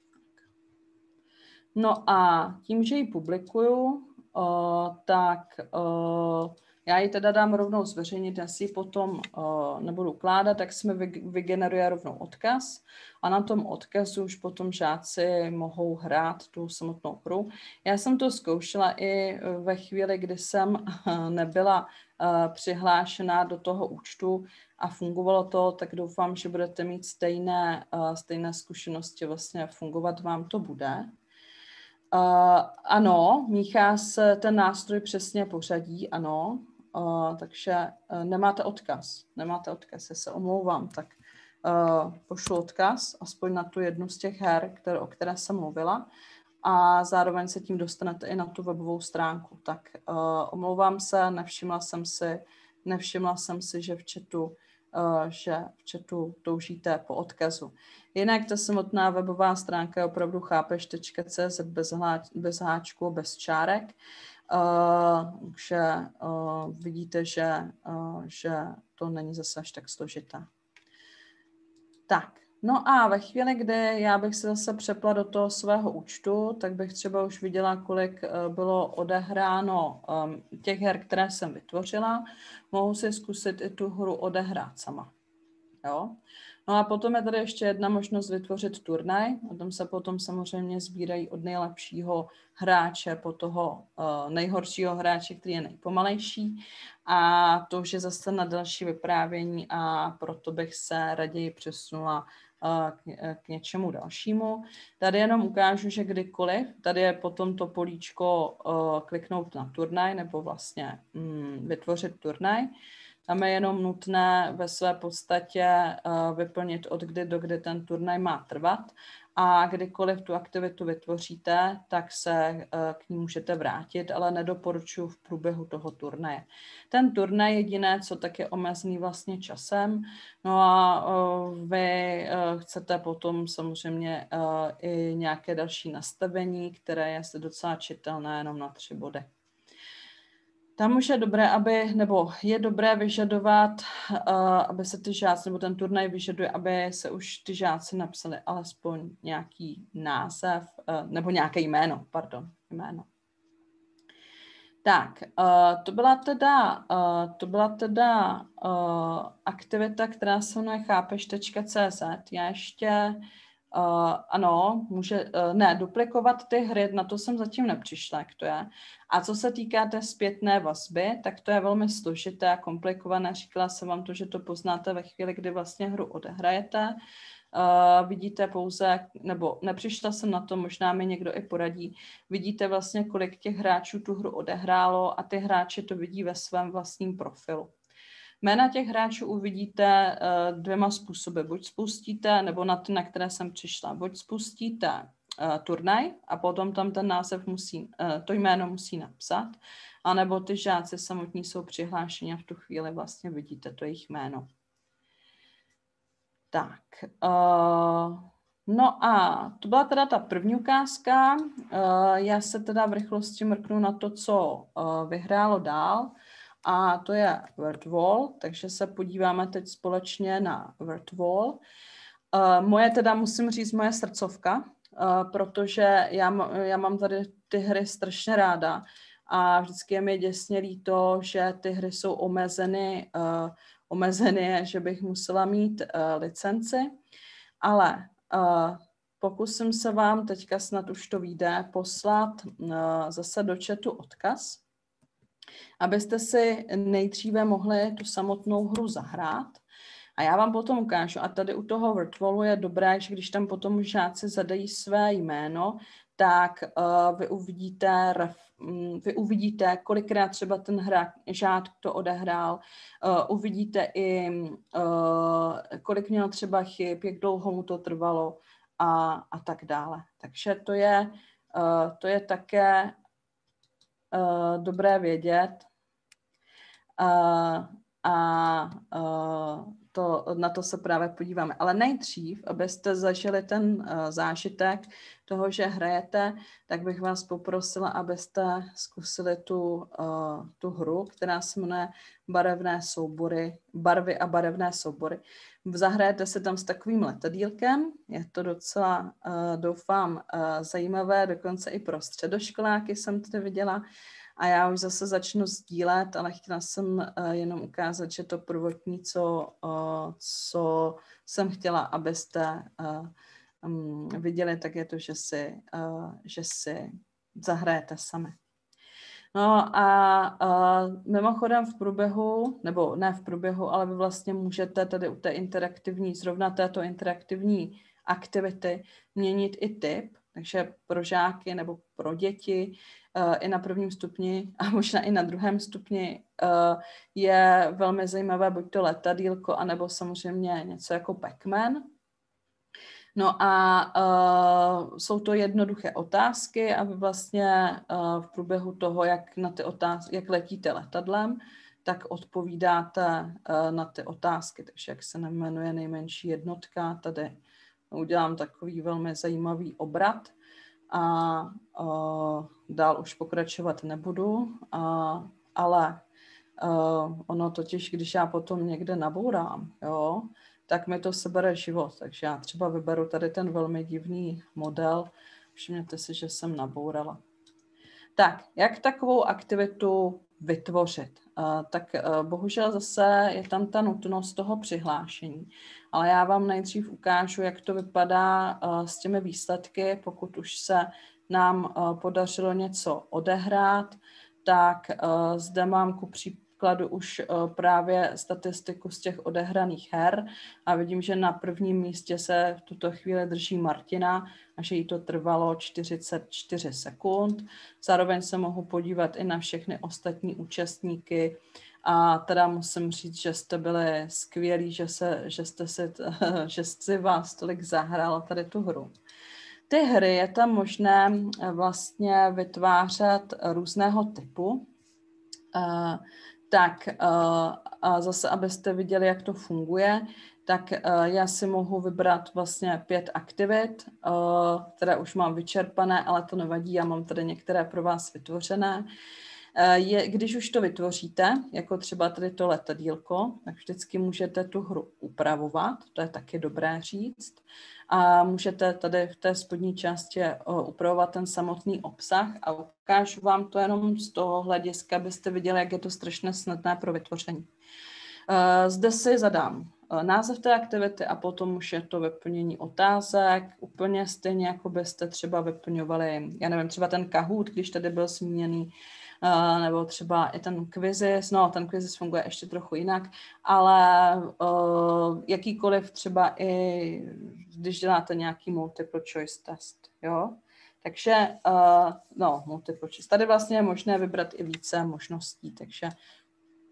No a tím, že ji publikuju, Uh, tak uh, já ji teda dám rovnou zveřejnit, já si ji potom uh, nebudu ukládat, tak se mi vygeneruje rovnou odkaz a na tom odkazu už potom žáci mohou hrát tu samotnou hru. Já jsem to zkoušela i ve chvíli, kdy jsem nebyla uh, přihlášená do toho účtu a fungovalo to, tak doufám, že budete mít stejné, uh, stejné zkušenosti, vlastně fungovat vám to bude. Uh, ano, míchá se ten nástroj přesně pořadí, ano, uh, takže uh, nemáte odkaz, nemáte odkaz, já se omlouvám, tak uh, pošlu odkaz, aspoň na tu jednu z těch her, které, o které jsem mluvila a zároveň se tím dostanete i na tu webovou stránku, tak uh, omlouvám se, nevšimla jsem si, nevšimla jsem si, že v chatu Uh, že v chatu toužíte po odkazu. Jinak ta samotná webová stránka je opravdu chápeš tečka cé zet bez, bez háčku, bez čárek. Uh, takže uh, vidíte, že, uh, že to není zase až tak složité. Tak, no a ve chvíli, kdy já bych se zase přepla do toho svého účtu, tak bych třeba už viděla, kolik bylo odehráno um, těch her, které jsem vytvořila. Mohu si zkusit i tu hru odehrát sama. Jo? No a potom je tady ještě jedna možnost vytvořit turnaj. O tom se potom samozřejmě sbírají od nejlepšího hráče po toho uh, nejhoršího hráče, který je nejpomalejší. A to už je zase na další vyprávění a proto bych se raději přesunula K, k něčemu dalšímu. Tady jenom ukážu, že kdykoliv, tady je potom to políčko uh, kliknout na turnaj nebo vlastně mm, vytvořit turnaj. Tam je jenom nutné ve své podstatě uh, vyplnit od kdy do kdy ten turnaj má trvat a kdykoliv tu aktivitu vytvoříte, tak se uh, k ní můžete vrátit, ale nedoporučuji v průběhu toho turnaje. Ten turnaj jediné, co tak je omezený vlastně časem, no a uh, vy uh, chcete potom samozřejmě uh, i nějaké další nastavení, které je docela čitelné jenom na tři body. Tam už je dobré, aby, nebo je dobré vyžadovat, uh, aby se ty žáci, nebo ten turnaj vyžaduje, aby se už ty žáci napsali alespoň nějaký název, uh, nebo nějaké jméno, pardon, jméno. Tak, uh, to byla teda, uh, to byla teda uh, aktivita, která se jmenuje chápeš tečka cé zet. Já ještě, uh, ano, může, uh, ne, duplikovat ty hry, na to jsem zatím nepřišla, jak to je. A co se týká té zpětné vazby, tak to je velmi složité a komplikované. Říkala jsem vám to, že to poznáte ve chvíli, kdy vlastně hru odehrajete. Uh, vidíte pouze, nebo nepřišla jsem na to, možná mi někdo i poradí, vidíte vlastně, kolik těch hráčů tu hru odehrálo a ty hráči to vidí ve svém vlastním profilu. Jména těch hráčů uvidíte uh, dvěma způsoby. Buď spustíte, nebo na ty, na které jsem přišla, buď spustíte uh, turnaj a potom tam ten název musí, uh, to jméno musí napsat, anebo ty žáci samotní jsou přihlášeni a v tu chvíli vlastně vidíte to jejich jméno. Tak, uh, no a to byla teda ta první ukázka. Uh, já se teda v rychlosti mrknu na to, co uh, vyhrálo dál. A to je WordWall, takže se podíváme teď společně na WordWall. Uh, moje teda, musím říct, moje srdcovka, uh, protože já, já mám tady ty hry strašně ráda a vždycky je mi děsně líto, že ty hry jsou omezeny, uh, omezeny, že bych musela mít uh, licenci, ale uh, pokusím se vám teďka, snad už to vyjde, poslat uh, zase do chatu odkaz, abyste si nejdříve mohli tu samotnou hru zahrát. A já vám potom ukážu, a tady u toho WordWallu je dobré, že když tam potom žáci zadají své jméno, tak uh, vy uvidíte, um, vy uvidíte, kolikrát třeba ten hra, žák to odehrál, uh, uvidíte i, uh, kolik měl třeba chyb, jak dlouho mu to trvalo a, a tak dále. Takže to je, uh, to je také uh, dobré vědět. Uh, a uh, to, na to se právě podíváme. Ale nejdřív, abyste zažili ten uh, zážitek toho, že hrajete, tak bych vás poprosila, abyste zkusili tu, uh, tu hru, která se jmenuje Barevné soubory, barvy a barevné soubory. Zahrajete se tam s takovým letadýlkem, je to docela, uh, doufám, uh, zajímavé, dokonce i pro středoškoláky jsem tady viděla. A já už zase začnu sdílet, ale chtěla jsem uh, jenom ukázat, že to prvotní, co, uh, co jsem chtěla, abyste uh, um, viděli, tak je to, že si, uh, že si zahrajete sami. No a uh, mimochodem v průběhu, nebo ne v průběhu, ale vy vlastně můžete tady u té interaktivní, zrovna této interaktivní aktivity měnit i typ, takže pro žáky nebo pro děti uh, i na prvním stupni a možná i na druhém stupni uh, je velmi zajímavé buď to letadýlko, anebo samozřejmě něco jako Pac-Man. No a uh, jsou to jednoduché otázky a vy vlastně uh, v průběhu toho, jak, na ty otázky, jak letíte letadlem, tak odpovídáte uh, na ty otázky. Takže jak se jmenuje nejmenší jednotka, tady udělám takový velmi zajímavý obrat a uh, dál už pokračovat nebudu, uh, ale uh, ono totiž, když já potom někde nabourám, jo, tak mi to sebere život. Takže já třeba vyberu tady ten velmi divný model. Všimněte si, že jsem nabourala. Tak, jak takovou aktivitu vytvořit? Uh, tak uh, bohužel zase je tam ta nutnost toho přihlášení. Ale já vám nejdřív ukážu, jak to vypadá uh, s těmi výsledky. Pokud už se nám uh, podařilo něco odehrát, tak uh, zde mám ku příkladu už uh, právě statistiku z těch odehraných her a vidím, že na prvním místě se v tuto chvíli drží Martina a že jí to trvalo čtyřicet čtyři sekund. Zároveň se mohu podívat i na všechny ostatní účastníky a teda musím říct, že jste byli skvělí, že, se, že, jste si, že si vás tolik zahrálo tady tu hru. Ty hry je tam možné vlastně vytvářet různého typu. Uh, tak uh, a zase, abyste viděli, jak to funguje, tak uh, já si mohu vybrat vlastně pět aktivit, uh, které už mám vyčerpané, ale to nevadí, já mám tady některé pro vás vytvořené. Uh, je, když už to vytvoříte, jako třeba tady to letadýlko, tak vždycky můžete tu hru upravovat, to je taky dobré říct. A můžete tady v té spodní části uh, upravovat ten samotný obsah a ukážu vám to jenom z toho hlediska, abyste viděli, jak je to strašně snadné pro vytvoření. Uh, zde si zadám uh, název té aktivity a potom už je to vyplnění otázek, úplně stejně, jako byste třeba vyplňovali, já nevím, třeba ten Kahoot, když tady byl zmíněný, Uh, nebo třeba i ten quizzes, no ten quizzes funguje ještě trochu jinak, ale uh, jakýkoliv třeba i, když děláte nějaký multiple choice test, jo. Takže, uh, no, multiple choice. Tady vlastně je možné vybrat i více možností, takže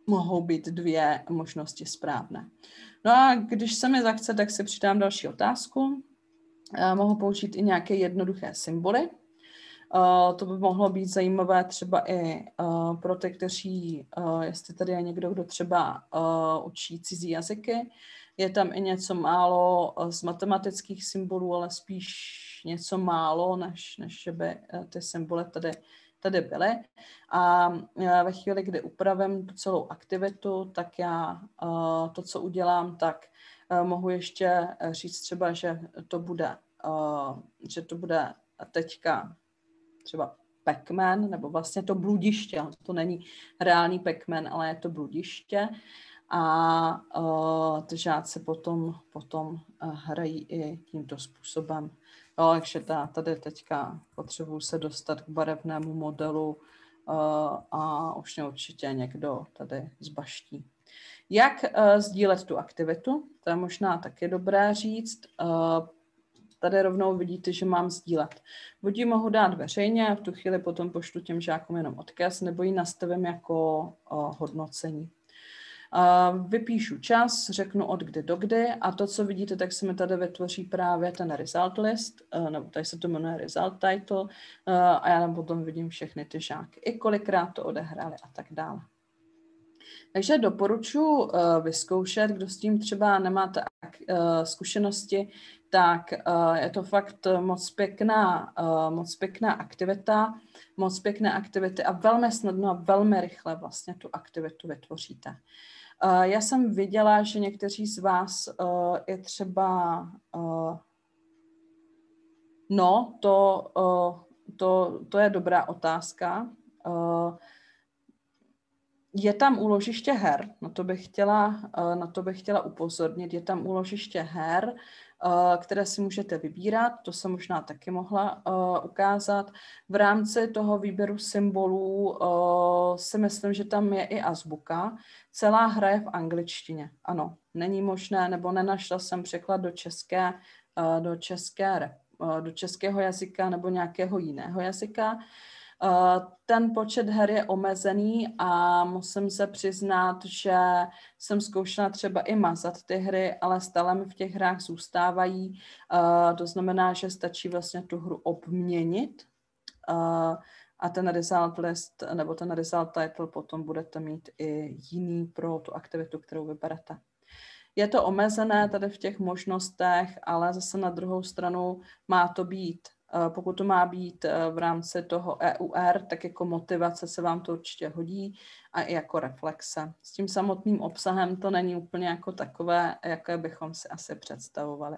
mohou být dvě možnosti správné. No a když se mi zachce, tak si přidám další otázku. Mohu použít i nějaké jednoduché symboly. To by mohlo být zajímavé třeba i pro ty, kteří, jestli tady je někdo, kdo třeba učí cizí jazyky, je tam i něco málo z matematických symbolů, ale spíš něco málo, než, než že by ty symboly tady, tady byly. A ve chvíli, kdy upravím celou aktivitu, tak já to, co udělám, tak mohu ještě říct třeba, že to bude, že to bude teďka třeba Pac-Man, nebo vlastně to bludiště, to není reálný Pac-Man, ale je to bludiště. A uh, ty žáci potom, potom uh, hrají i tímto způsobem. Jo, takže tady teďka potřebuji se dostat k barevnému modelu uh, a už mě určitě někdo tady zbaští. Jak uh, sdílet tu aktivitu? To je možná taky dobré říct. Uh, Tady rovnou vidíte, že mám sdílet. Buď ji mohu dát veřejně, v tu chvíli potom pošlu těm žákům jenom odkaz, nebo ji nastavím jako uh, hodnocení. Uh, vypíšu čas, řeknu od kdy do kdy a to, co vidíte, tak se mi tady vytvoří právě ten result list, uh, nebo tady se to jmenuje result title uh, a já tam potom vidím všechny ty žáky, i kolikrát to odehráli a tak dále. Takže doporučuji uh, vyzkoušet, kdo s tím třeba nemáte uh, zkušenosti, tak uh, je to fakt moc pěkná, uh, moc pěkná aktivita, moc pěkné aktivity a velmi snadno a velmi rychle vlastně tu aktivitu vytvoříte. Uh, já jsem viděla, že někteří z vás uh, je třeba, uh, no, to, uh, to, to je dobrá otázka. Uh, Je tam úložiště her, na to bych chtěla, na to bych chtěla upozornit. Je tam úložiště her, které si můžete vybírat, to jsem možná taky mohla ukázat. V rámci toho výběru symbolů si myslím, že tam je i azbuka. Celá hra je v angličtině, ano. Není možné, nebo nenašla jsem překlad do české, do české, do českého jazyka nebo nějakého jiného jazyka. Ten počet her je omezený a musím se přiznat, že jsem zkoušela třeba i mazat ty hry, ale stále mi v těch hrách zůstávají. To znamená, že stačí vlastně tu hru obměnit a ten result list nebo ten result title potom budete mít i jiný pro tu aktivitu, kterou vyberete. Je to omezené tady v těch možnostech, ale zase na druhou stranu má to být, pokud to má být v rámci toho E U R, tak jako motivace se vám to určitě hodí a i jako reflexe. S tím samotným obsahem to není úplně jako takové, jaké bychom si asi představovali.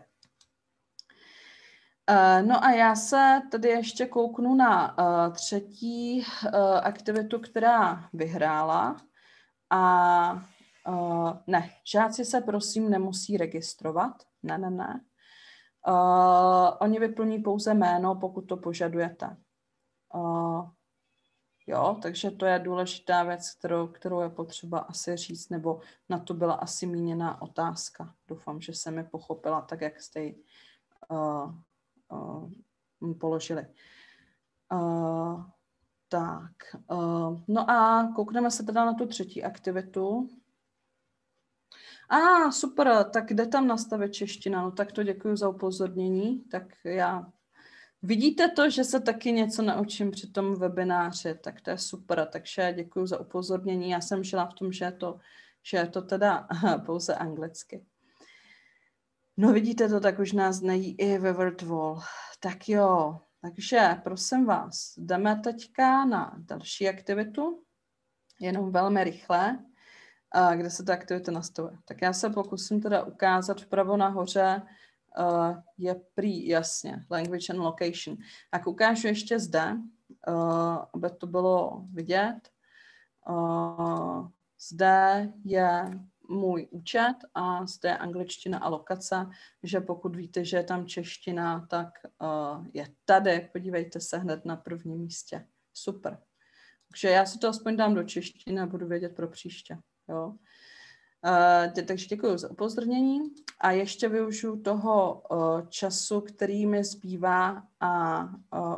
No a já se tady ještě kouknu na třetí aktivitu, která vyhrála. A ne, žáci se prosím nemusí registrovat. Ne, ne, ne. Uh, oni vyplní pouze jméno, pokud to požadujete. Uh, jo, takže to je důležitá věc, kterou, kterou je potřeba asi říct, nebo na to byla asi míněná otázka. Doufám, že jsem mi pochopila tak, jak jste ji uh, uh, položili. Uh, tak, uh, no a koukneme se teda na tu třetí aktivitu. A ah, super, tak jde tam nastavit čeština, no tak to děkuji za upozornění, tak já, vidíte to, že se taky něco naučím při tom webináři, tak to je super, takže děkuji za upozornění, já jsem žila v tom, že je to, že je to teda pouze anglicky. No vidíte to, tak už nás znají i ve WordWall, tak jo, takže prosím vás, jdeme teďka na další aktivitu, jenom velmi rychle. A kde se ta aktivita nastavuje. Tak já se pokusím teda ukázat vpravo nahoře, uh, je prý jasně, language and location. Tak ukážu ještě zde, uh, aby to bylo vidět. Uh, zde je můj účet a zde je angličtina a lokace, že pokud víte, že je tam čeština, tak uh, je tady, podívejte se hned na prvním místě. Super. Takže já si to aspoň dám do češtiny a budu vědět pro příště. Jo. Uh, takže děkuji za upozornění a ještě využiju toho uh, času, který mi zbývá a uh,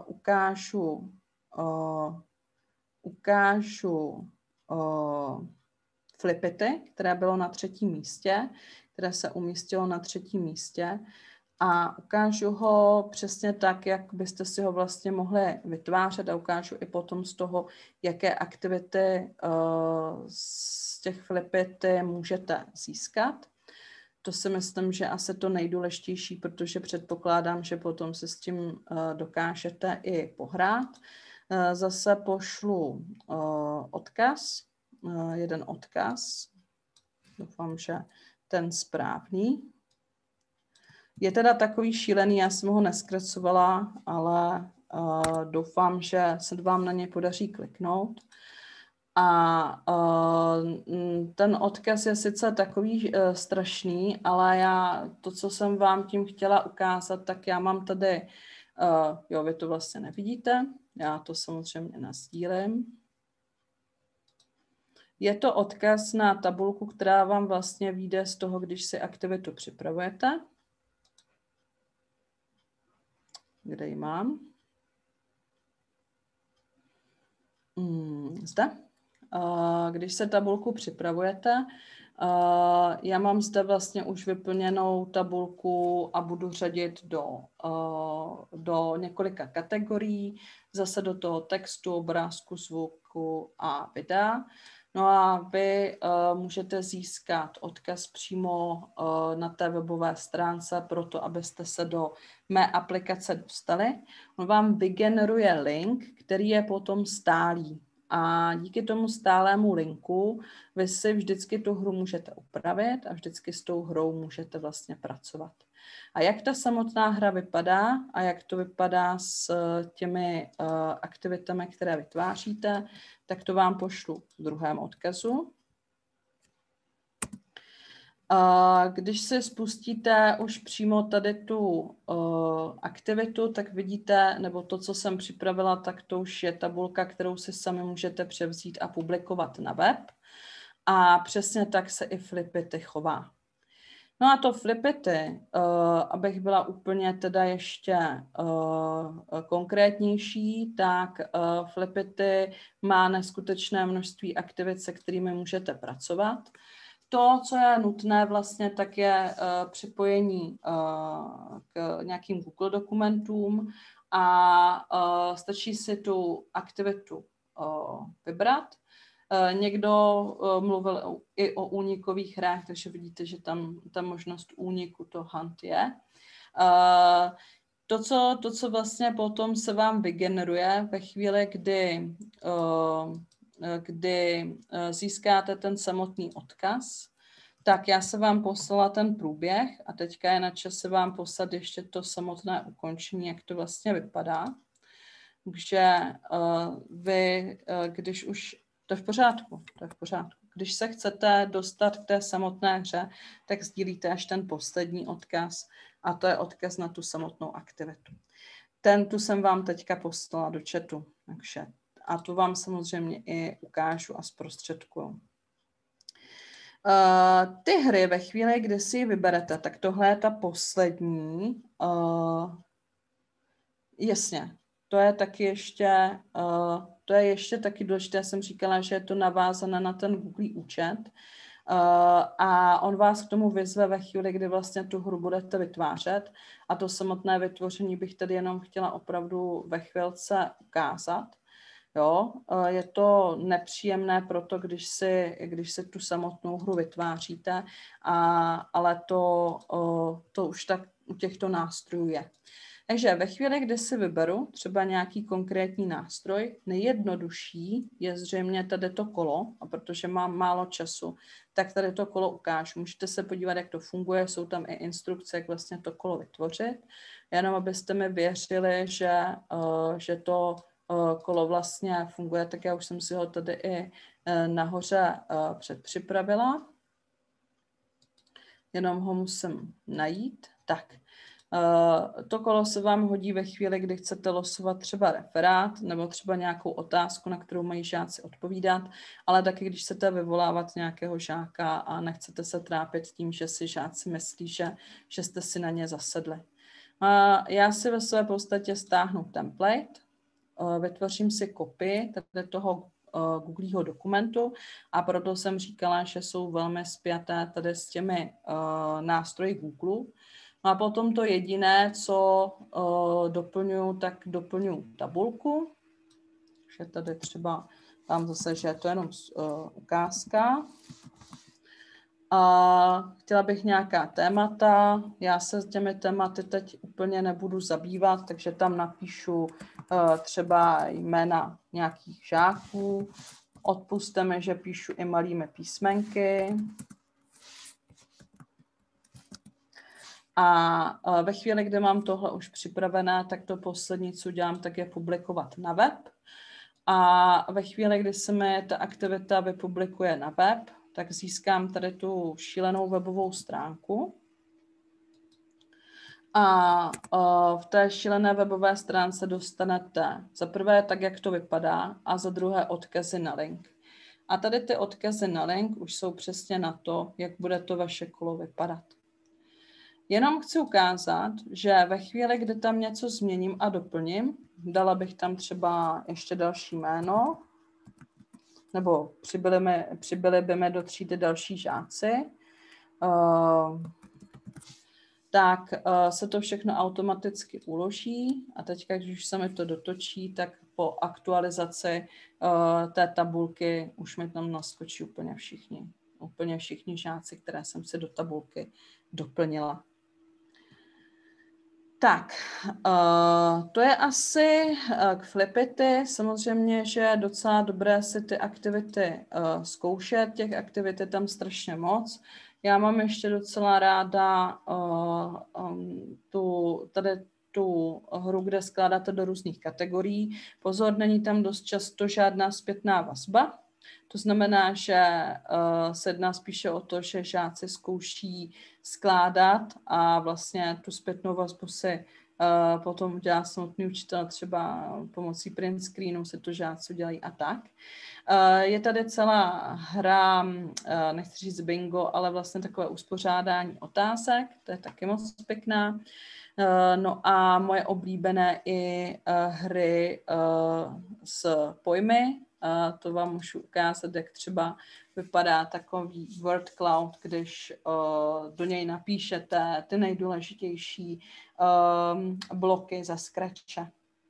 ukážu, uh, ukážu uh, Flipity, které bylo na třetím místě, které se umístilo na třetím místě. A ukážu ho přesně tak, jak byste si ho vlastně mohli vytvářet a ukážu i potom z toho, jaké aktivity uh, z těch Flipity můžete získat. To si myslím, že asi to nejdůležitější, protože předpokládám, že potom se s tím uh, dokážete i pohrát. Uh, zase pošlu uh, odkaz, uh, jeden odkaz. Doufám, že ten správný. Je teda takový šílený, já jsem ho neskrecovala, ale uh, doufám, že se vám na něj podaří kliknout. A uh, ten odkaz je sice takový uh, strašný, ale já to, co jsem vám tím chtěla ukázat, tak já mám tady, uh, jo, vy to vlastně nevidíte, já to samozřejmě nasdílím. Je to odkaz na tabulku, která vám vlastně vyjde z toho, když si aktivitu připravujete. Kde ji mám? Hmm, zde. Když se tabulku připravujete, já mám zde vlastně už vyplněnou tabulku a budu řadit do, do několika kategorií, zase do toho textu, obrázku, zvuku a videa. No a vy uh, můžete získat odkaz přímo uh, na té webové stránce pro to, abyste se do mé aplikace dostali. On vám vygeneruje link, který je potom stálý. A díky tomu stálému linku vy si vždycky tu hru můžete upravit a vždycky s tou hrou můžete vlastně pracovat. A jak ta samotná hra vypadá a jak to vypadá s těmi uh, aktivitami, které vytváříte, tak to vám pošlu v druhém odkazu. Uh, když si spustíte už přímo tady tu uh, aktivitu, tak vidíte, nebo to, co jsem připravila, tak to už je tabulka, kterou si sami můžete převzít a publikovat na web. A přesně tak se i Flipity chová. No a to Flipity, uh, abych byla úplně teda ještě uh, konkrétnější, tak uh, Flipity má neskutečné množství aktivit, se kterými můžete pracovat. To, co je nutné vlastně, tak je uh, připojení uh, k nějakým Google dokumentům a uh, stačí si tu aktivitu uh, vybrat. Uh, někdo uh, mluvil i o únikových hrách, takže vidíte, že tam ta možnost úniku, to hunt je. Uh, to, co, to, co vlastně potom se vám vygeneruje ve chvíli, kdy, uh, kdy získáte ten samotný odkaz, tak já se vám poslala ten průběh a teďka je na čase vám poslat ještě to samotné ukončení, jak to vlastně vypadá. Takže uh, vy, uh, když už to je v pořádku, to je v pořádku. Když se chcete dostat k té samotné hře, tak sdílíte až ten poslední odkaz a to je odkaz na tu samotnou aktivitu. Ten tu jsem vám teďka poslala do chatu, takže a tu vám samozřejmě i ukážu a zprostředkuju. Uh, ty hry ve chvíli, kdy si ji vyberete, tak tohle je ta poslední. Uh, jasně, to je taky ještě, uh, to je ještě taky důležité, já jsem říkala, že je to navázané na ten Google účet uh, a on vás k tomu vyzve ve chvíli, kdy vlastně tu hru budete vytvářet a to samotné vytvoření bych tady jenom chtěla opravdu ve chvilce ukázat. Jo, je to nepříjemné proto, když si, když si tu samotnou hru vytváříte, a, ale to, to už tak u těchto nástrojů je. Takže ve chvíli, kdy si vyberu třeba nějaký konkrétní nástroj, nejjednodušší je zřejmě tady to kolo, a protože mám málo času, tak tady to kolo ukážu. Můžete se podívat, jak to funguje, jsou tam i instrukce, jak vlastně to kolo vytvořit. Jenom abyste mi věřili, že, že to kolo vlastně funguje, tak já už jsem si ho tady i nahoře předpřipravila. Jenom ho musím najít. Tak, to kolo se vám hodí ve chvíli, kdy chcete losovat třeba referát nebo třeba nějakou otázku, na kterou mají žáci odpovídat, ale taky když chcete vyvolávat nějakého žáka a nechcete se trápit tím, že si žáci myslí, že, že jste si na ně zasedli. Já si ve své podstatě stáhnu template, vytvořím si kopii tady toho uh, Googleho dokumentu a proto jsem říkala, že jsou velmi spjaté tady s těmi uh, nástroji Google. No a potom to jediné, co uh, doplňuji, tak doplňuji tabulku, že tady třeba tam zase, že je to jenom uh, ukázka. A chtěla bych nějaká témata, já se s těmi tématy teď úplně nebudu zabývat, takže tam napíšu uh, třeba jména nějakých žáků. Odpusťte mi, že píšu i malými písmenky. A uh, ve chvíli, kdy mám tohle už připravené, tak to poslední, co dělám, tak je publikovat na web. A ve chvíli, kdy se mi ta aktivita vypublikuje na web, tak získám tady tu šílenou webovou stránku. A uh, v té šílené webové stránce dostanete za prvé tak, jak to vypadá, a za druhé odkazy na link. A tady ty odkazy na link už jsou přesně na to, jak bude to vaše kolo vypadat. Jenom chci ukázat, že ve chvíli, kdy tam něco změním a doplním, dala bych tam třeba ještě další jméno, nebo přibyli, mi, přibyli by mi do třídy další žáci, uh, tak uh, se to všechno automaticky uloží a teď, když už se mi to dotočí, tak po aktualizaci uh, té tabulky už mi tam naskočí úplně všichni. Úplně všichni žáci, které jsem si do tabulky doplnila. Tak, uh, to je asi uh, k Flipity. Samozřejmě, že je docela dobré si ty aktivity uh, zkoušet. Těch aktivit je tam strašně moc. Já mám ještě docela ráda uh, um, tu, tady tu hru, kde skládáte do různých kategorií. Pozor, není tam dost často žádná zpětná vazba. To znamená, že uh, se jedná spíše o to, že žáci zkouší skládat a vlastně tu zpětnou vazbu si uh, potom udělá samotný učitel, třeba pomocí print screenu se to žáci dělají a tak. Uh, je tady celá hra, uh, nechci říct bingo, ale vlastně takové uspořádání otázek, to je taky moc pěkná. Uh, no a moje oblíbené i uh, hry uh, s pojmy. Uh, to vám můžu ukázat, jak třeba vypadá takový word cloud, když uh, do něj napíšete ty nejdůležitější um, bloky za Scratche.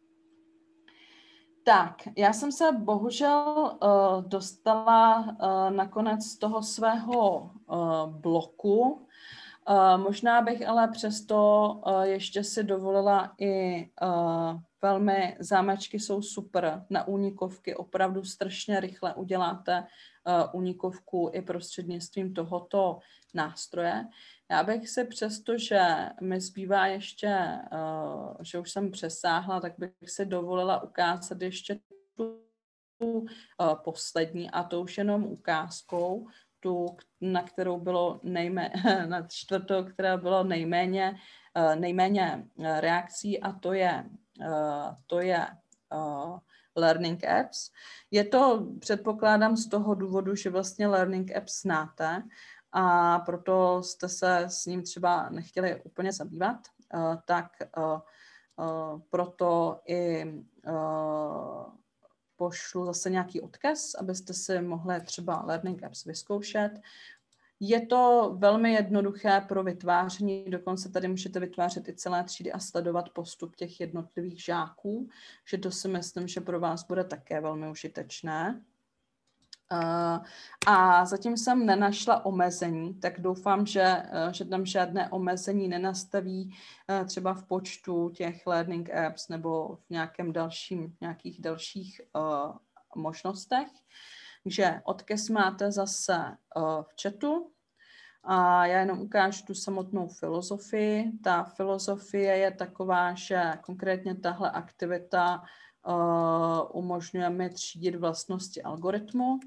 Tak, já jsem se bohužel uh, dostala uh, nakonec z toho svého uh, bloku. Uh, možná bych ale přesto uh, ještě si dovolila i uh, velmi, zámečky jsou super na únikovky, opravdu strašně rychle uděláte uh, únikovku i prostřednictvím tohoto nástroje. Já bych si přesto, že mi zbývá ještě, uh, že už jsem přesáhla, tak bych si dovolila ukázat ještě tu uh, poslední, a to už jenom ukázkou, tu, na kterou bylo nejméně, na čtvrtou, která bylo nejméně, nejméně reakcí, a to je, to je uh, Learning Apps. Je to, předpokládám, z toho důvodu, že vlastně Learning Apps znáte a proto jste se s ním třeba nechtěli úplně zabývat, uh, tak uh, uh, proto i uh, pošlu zase nějaký odkaz, abyste si mohli třeba Learning Apps vyzkoušet. Je to velmi jednoduché pro vytváření, dokonce tady můžete vytvářet i celé třídy a sledovat postup těch jednotlivých žáků, že to si myslím, že pro vás bude také velmi užitečné. Uh, a zatím jsem nenašla omezení, tak doufám, že, uh, že tam žádné omezení nenastaví uh, třeba v počtu těch learning apps nebo v nějakém dalším, nějakých dalších uh, možnostech. Takže odkaz máte zase uh, v chatu a já jenom ukážu tu samotnou filozofii. Ta filozofie je taková, že konkrétně tahle aktivita Uh, umožňuje mi třídit vlastnosti algoritmu.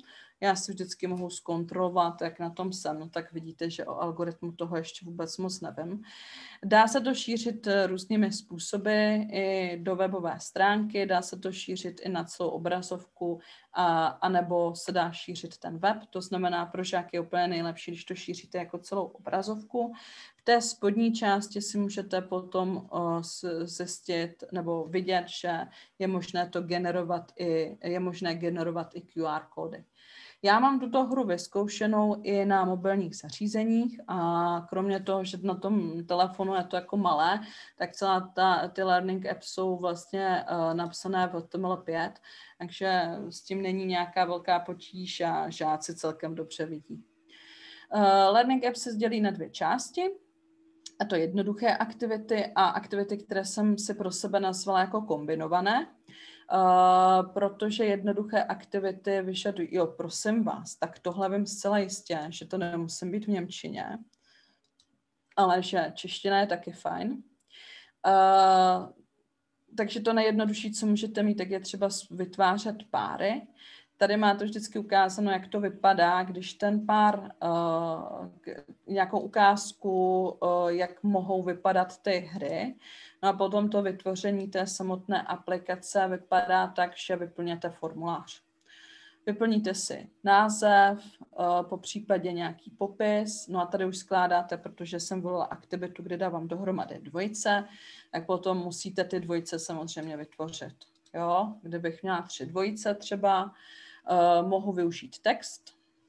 já si vždycky mohu zkontrolovat, jak na tom jsem, no tak vidíte, že o algoritmu toho ještě vůbec moc nevím. Dá se to šířit různými způsoby i do webové stránky, dá se to šířit i na celou obrazovku, a, anebo se dá šířit ten web, to znamená pro žáky je úplně nejlepší, když to šíříte jako celou obrazovku. V té spodní části si můžete potom uh, zjistit nebo vidět, že je možné to generovat i, je možné generovat i Q R kódy. Já mám tuto hru vyzkoušenou i na mobilních zařízeních a kromě toho, že na tom telefonu je to jako malé, tak celá ta, ty learning apps jsou vlastně uh, napsané v H T M L pět, takže s tím není nějaká velká potíž a žáci celkem dobře vidí. Uh, learning apps se dělí na dvě části, a to jednoduché aktivity a aktivity, které jsem si pro sebe nazvala jako kombinované. Uh, protože jednoduché aktivity vyžadují, jo, prosím vás, tak tohle vím zcela jistě, že to nemusím být v němčině, ale že čeština je taky fajn. Uh, takže to nejjednodušší, co můžete mít, tak je třeba vytvářet páry. Tady máte vždycky ukázáno, jak to vypadá, když ten pár, uh, nějakou ukázku, uh, jak mohou vypadat ty hry. No a potom to vytvoření té samotné aplikace vypadá tak, že vyplněte formulář. Vyplníte si název, uh, po případě nějaký popis, no a tady už skládáte, protože jsem volila aktivitu, kde dávám dohromady dvojice, tak potom musíte ty dvojice samozřejmě vytvořit. Jo? Kdybych měla tři dvojice třeba, Uh, mohu využít text.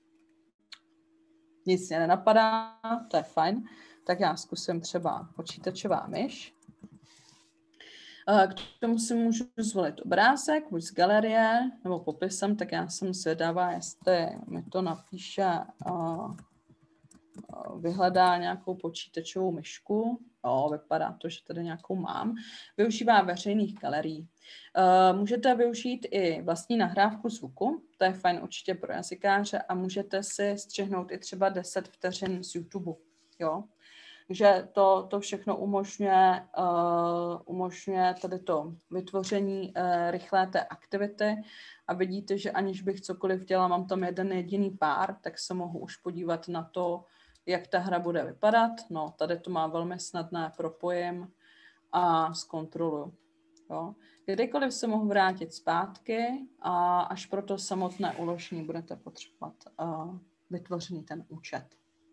Nic mě nenapadá, to je fajn. Tak já zkusím třeba počítačová myš. Uh, k tomu si můžu zvolit obrázek, buď z galerie, nebo popisem, tak já jsem zvědavá, jestli mi to napíše, uh, vyhledá nějakou počítačovou myšku. Jo, vypadá to, že tady nějakou mám. Využívá veřejných galerií. Uh, můžete využít i vlastní nahrávku zvuku, to je fajn určitě pro jazykáře a můžete si střihnout i třeba deset vteřin z YouTube. Jo? Takže to, to všechno umožňuje, uh, umožňuje tady to vytvoření uh, rychlé té aktivity a vidíte, že aniž bych cokoliv dělala, mám tam jeden jediný pár, tak se mohu už podívat na to, jak ta hra bude vypadat. No, tady to má velmi snadné, propojím a zkontroluju. Jo. Kdykoliv se mohu vrátit zpátky a až pro to samotné uložení budete potřebovat uh, vytvořený ten účet.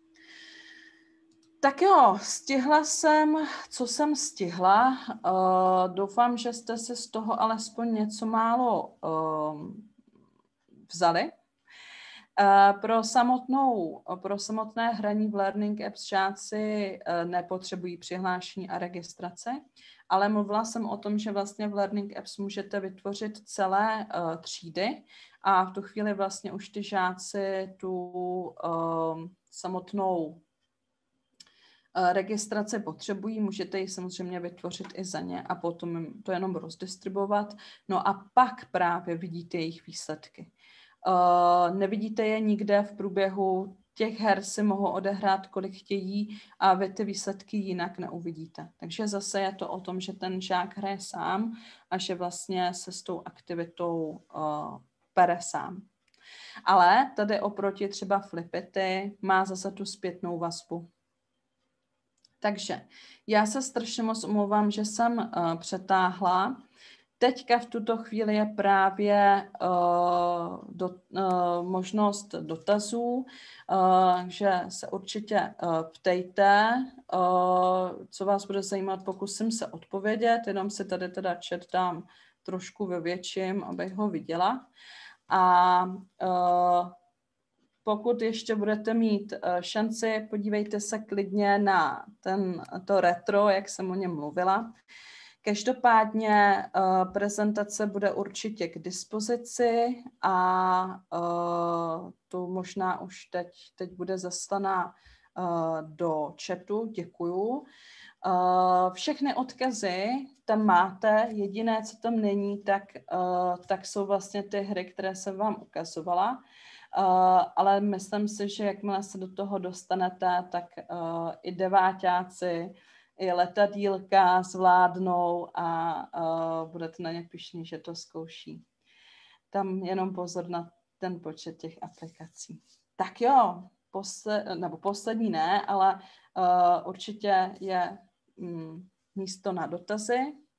Tak jo, stihla jsem, co jsem stihla. Uh, doufám, že jste si z toho alespoň něco málo uh, vzali. Uh, pro, samotnou, pro samotné hraní v Learning Apps žáci uh, nepotřebují přihlášení a registrace, ale mluvila jsem o tom, že vlastně v Learning Apps můžete vytvořit celé uh, třídy a v tu chvíli vlastně už ty žáci tu uh, samotnou registrace potřebují, můžete ji samozřejmě vytvořit i za ně a potom to jenom rozdistribuovat. No a pak právě vidíte jejich výsledky. Uh, nevidíte je nikde v průběhu těch her, si mohou odehrát, kolik chtějí a vy ty výsledky jinak neuvidíte. Takže zase je to o tom, že ten žák hraje sám a že vlastně se s tou aktivitou uh, pere sám. Ale tady oproti třeba Flipity má zase tu zpětnou vazbu. Takže já se strašně moc omlouvám, že jsem uh, přetáhla. Teďka v tuto chvíli je právě uh, do, uh, možnost dotazů, uh, že se určitě uh, ptejte, uh, co vás bude zajímat, pokusím se odpovědět, jenom si tady teda chat dám trošku ve větším, abych ho viděla. A uh, pokud ještě budete mít uh, šanci, podívejte se klidně na ten, to retro, jak jsem o něm mluvila. Každopádně uh, prezentace bude určitě k dispozici a uh, to možná už teď, teď bude zaslaná uh, do chatu, děkuju. Uh, všechny odkazy tam máte, jediné, co tam není, tak, uh, tak jsou vlastně ty hry, které jsem vám ukazovala. Uh, ale myslím si, že jakmile se do toho dostanete, tak uh, i deváťáci, i letadílka zvládnou a uh, budete na ně pyšní, že to zkouší. Tam jenom pozor na ten počet těch aplikací. Tak jo, posled, nebo poslední ne, ale uh, určitě je mm, místo na dotazy.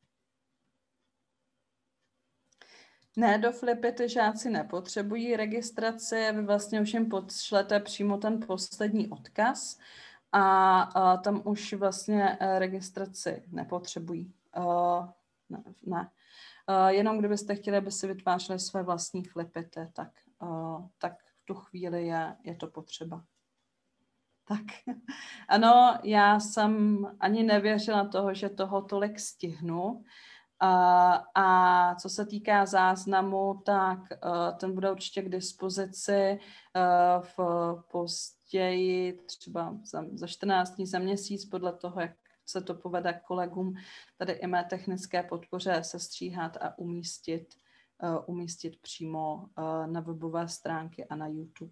Ne, do Flipity žáci nepotřebují registraci, vy vlastně už jim pošlete přímo ten poslední odkaz a, a tam už vlastně registraci nepotřebují. Uh, ne, ne. Uh, jenom kdybyste chtěli, aby si vytvářeli své vlastní Flipity, tak, uh, tak v tu chvíli je, je to potřeba. Tak, ano, já jsem ani nevěřila toho, že toho tolik stihnu. Uh, a co se týká záznamu, tak uh, ten bude určitě k dispozici uh, v později, třeba za, za čtrnáct dní, za měsíc, podle toho, jak se to povede kolegům tady i mé technické podpoře sestříhat a umístit, uh, umístit přímo uh, na webové stránky a na YouTube.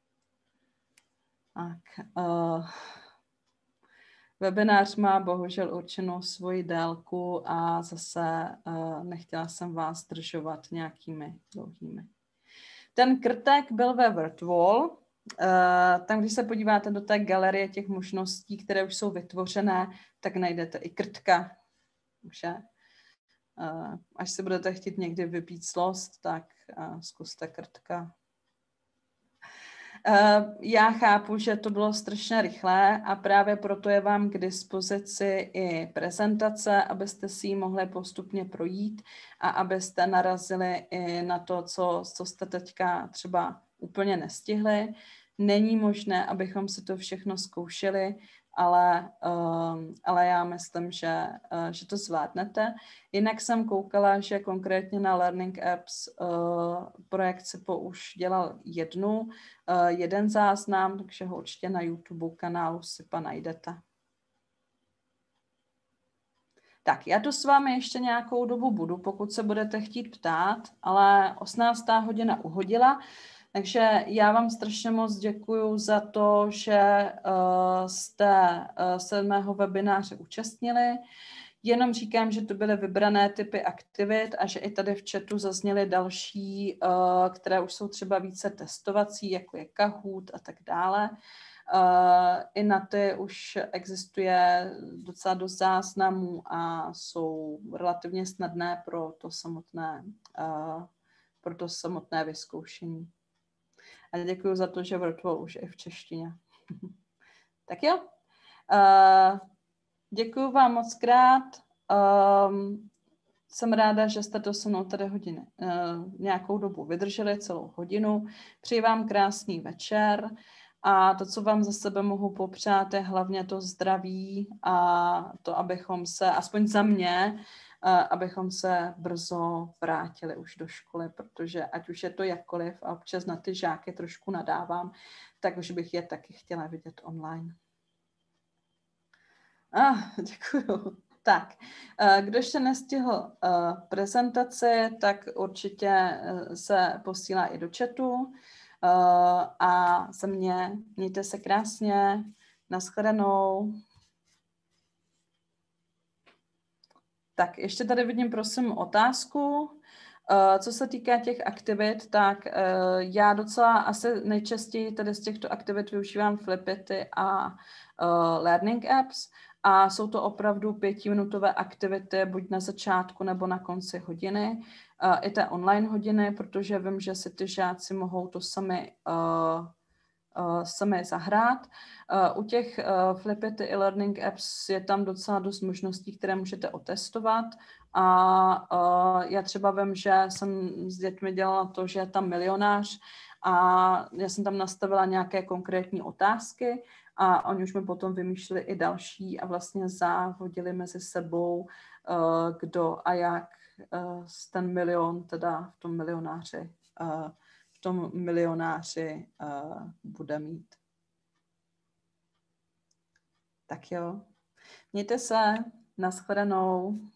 Tak, uh, webinář má bohužel určenou svoji délku a zase uh, nechtěla jsem vás zdržovat nějakými dlouhými. Ten krtek byl ve Wordwall. Uh, tam, když se podíváte do té galerie těch možností, které už jsou vytvořené, tak najdete i krtka. Že? Uh, až se budete chtít někdy vypít slost, tak uh, zkuste krtka. Já chápu, že to bylo strašně rychlé a právě proto je vám k dispozici i prezentace, abyste si ji mohli postupně projít a abyste narazili i na to, co, co jste teďka třeba úplně nestihli. Není možné, abychom si to všechno zkoušeli, ale, um, ale já myslím, že, uh, že to zvládnete. Jinak jsem koukala, že konkrétně na Learning Apps uh, projekt Sipo už dělal jednu, uh, jeden záznam, takže ho určitě na YouTube kanálu Sipa najdete. Tak, já tu s vámi ještě nějakou dobu budu, pokud se budete chtít ptát, ale osmnáctá hodina uhodila. Takže já vám strašně moc děkuju za to, že uh, jste uh, se mého webináře účastnili. Jenom říkám, že to byly vybrané typy aktivit a že i tady v chatu zazněly další, uh, které už jsou třeba více testovací, jako je Kahoot a tak dále. Uh, I na ty už existuje docela dost záznamů a jsou relativně snadné pro to samotné, uh, pro to samotné vyzkoušení. A děkuji za to, že Wordwall už je v češtině. Tak jo. Uh, děkuji vám moc krát. Um, jsem ráda, že jste to se mnou tady hodiny, uh, nějakou dobu vydrželi, celou hodinu. Přeji vám krásný večer. A to, co vám za sebe mohu popřát, je hlavně to zdraví a to, abychom se, aspoň za mě, abychom se brzo vrátili už do školy, protože ať už je to jakkoliv a občas na ty žáky trošku nadávám, tak už bych je taky chtěla vidět online. Ah, děkuju. Tak, kdo ještě nestihl prezentaci, tak určitě se posílá i do chatu. A za mě mějte se krásně, nashledanou. Tak ještě tady vidím, prosím, otázku. Co se týká těch aktivit, tak já docela asi nejčastěji tady z těchto aktivit využívám Flipity a Learning Apps a jsou to opravdu pětiminutové aktivity, buď na začátku nebo na konci hodiny. I té online hodiny, protože vím, že si ty žáci mohou to sami, uh, uh, sami zahrát. Uh, u těch uh, Flipity i Learning Apps je tam docela dost možností, které můžete otestovat. A uh, já třeba vím, že jsem s dětmi dělala to, že je tam milionář a já jsem tam nastavila nějaké konkrétní otázky a oni už mi potom vymýšleli i další a vlastně závodili mezi sebou, uh, kdo a jak uh, ten milion, teda v tom milionáři, uh, v tom milionáři uh, bude mít. Tak jo, mějte se, nashledanou.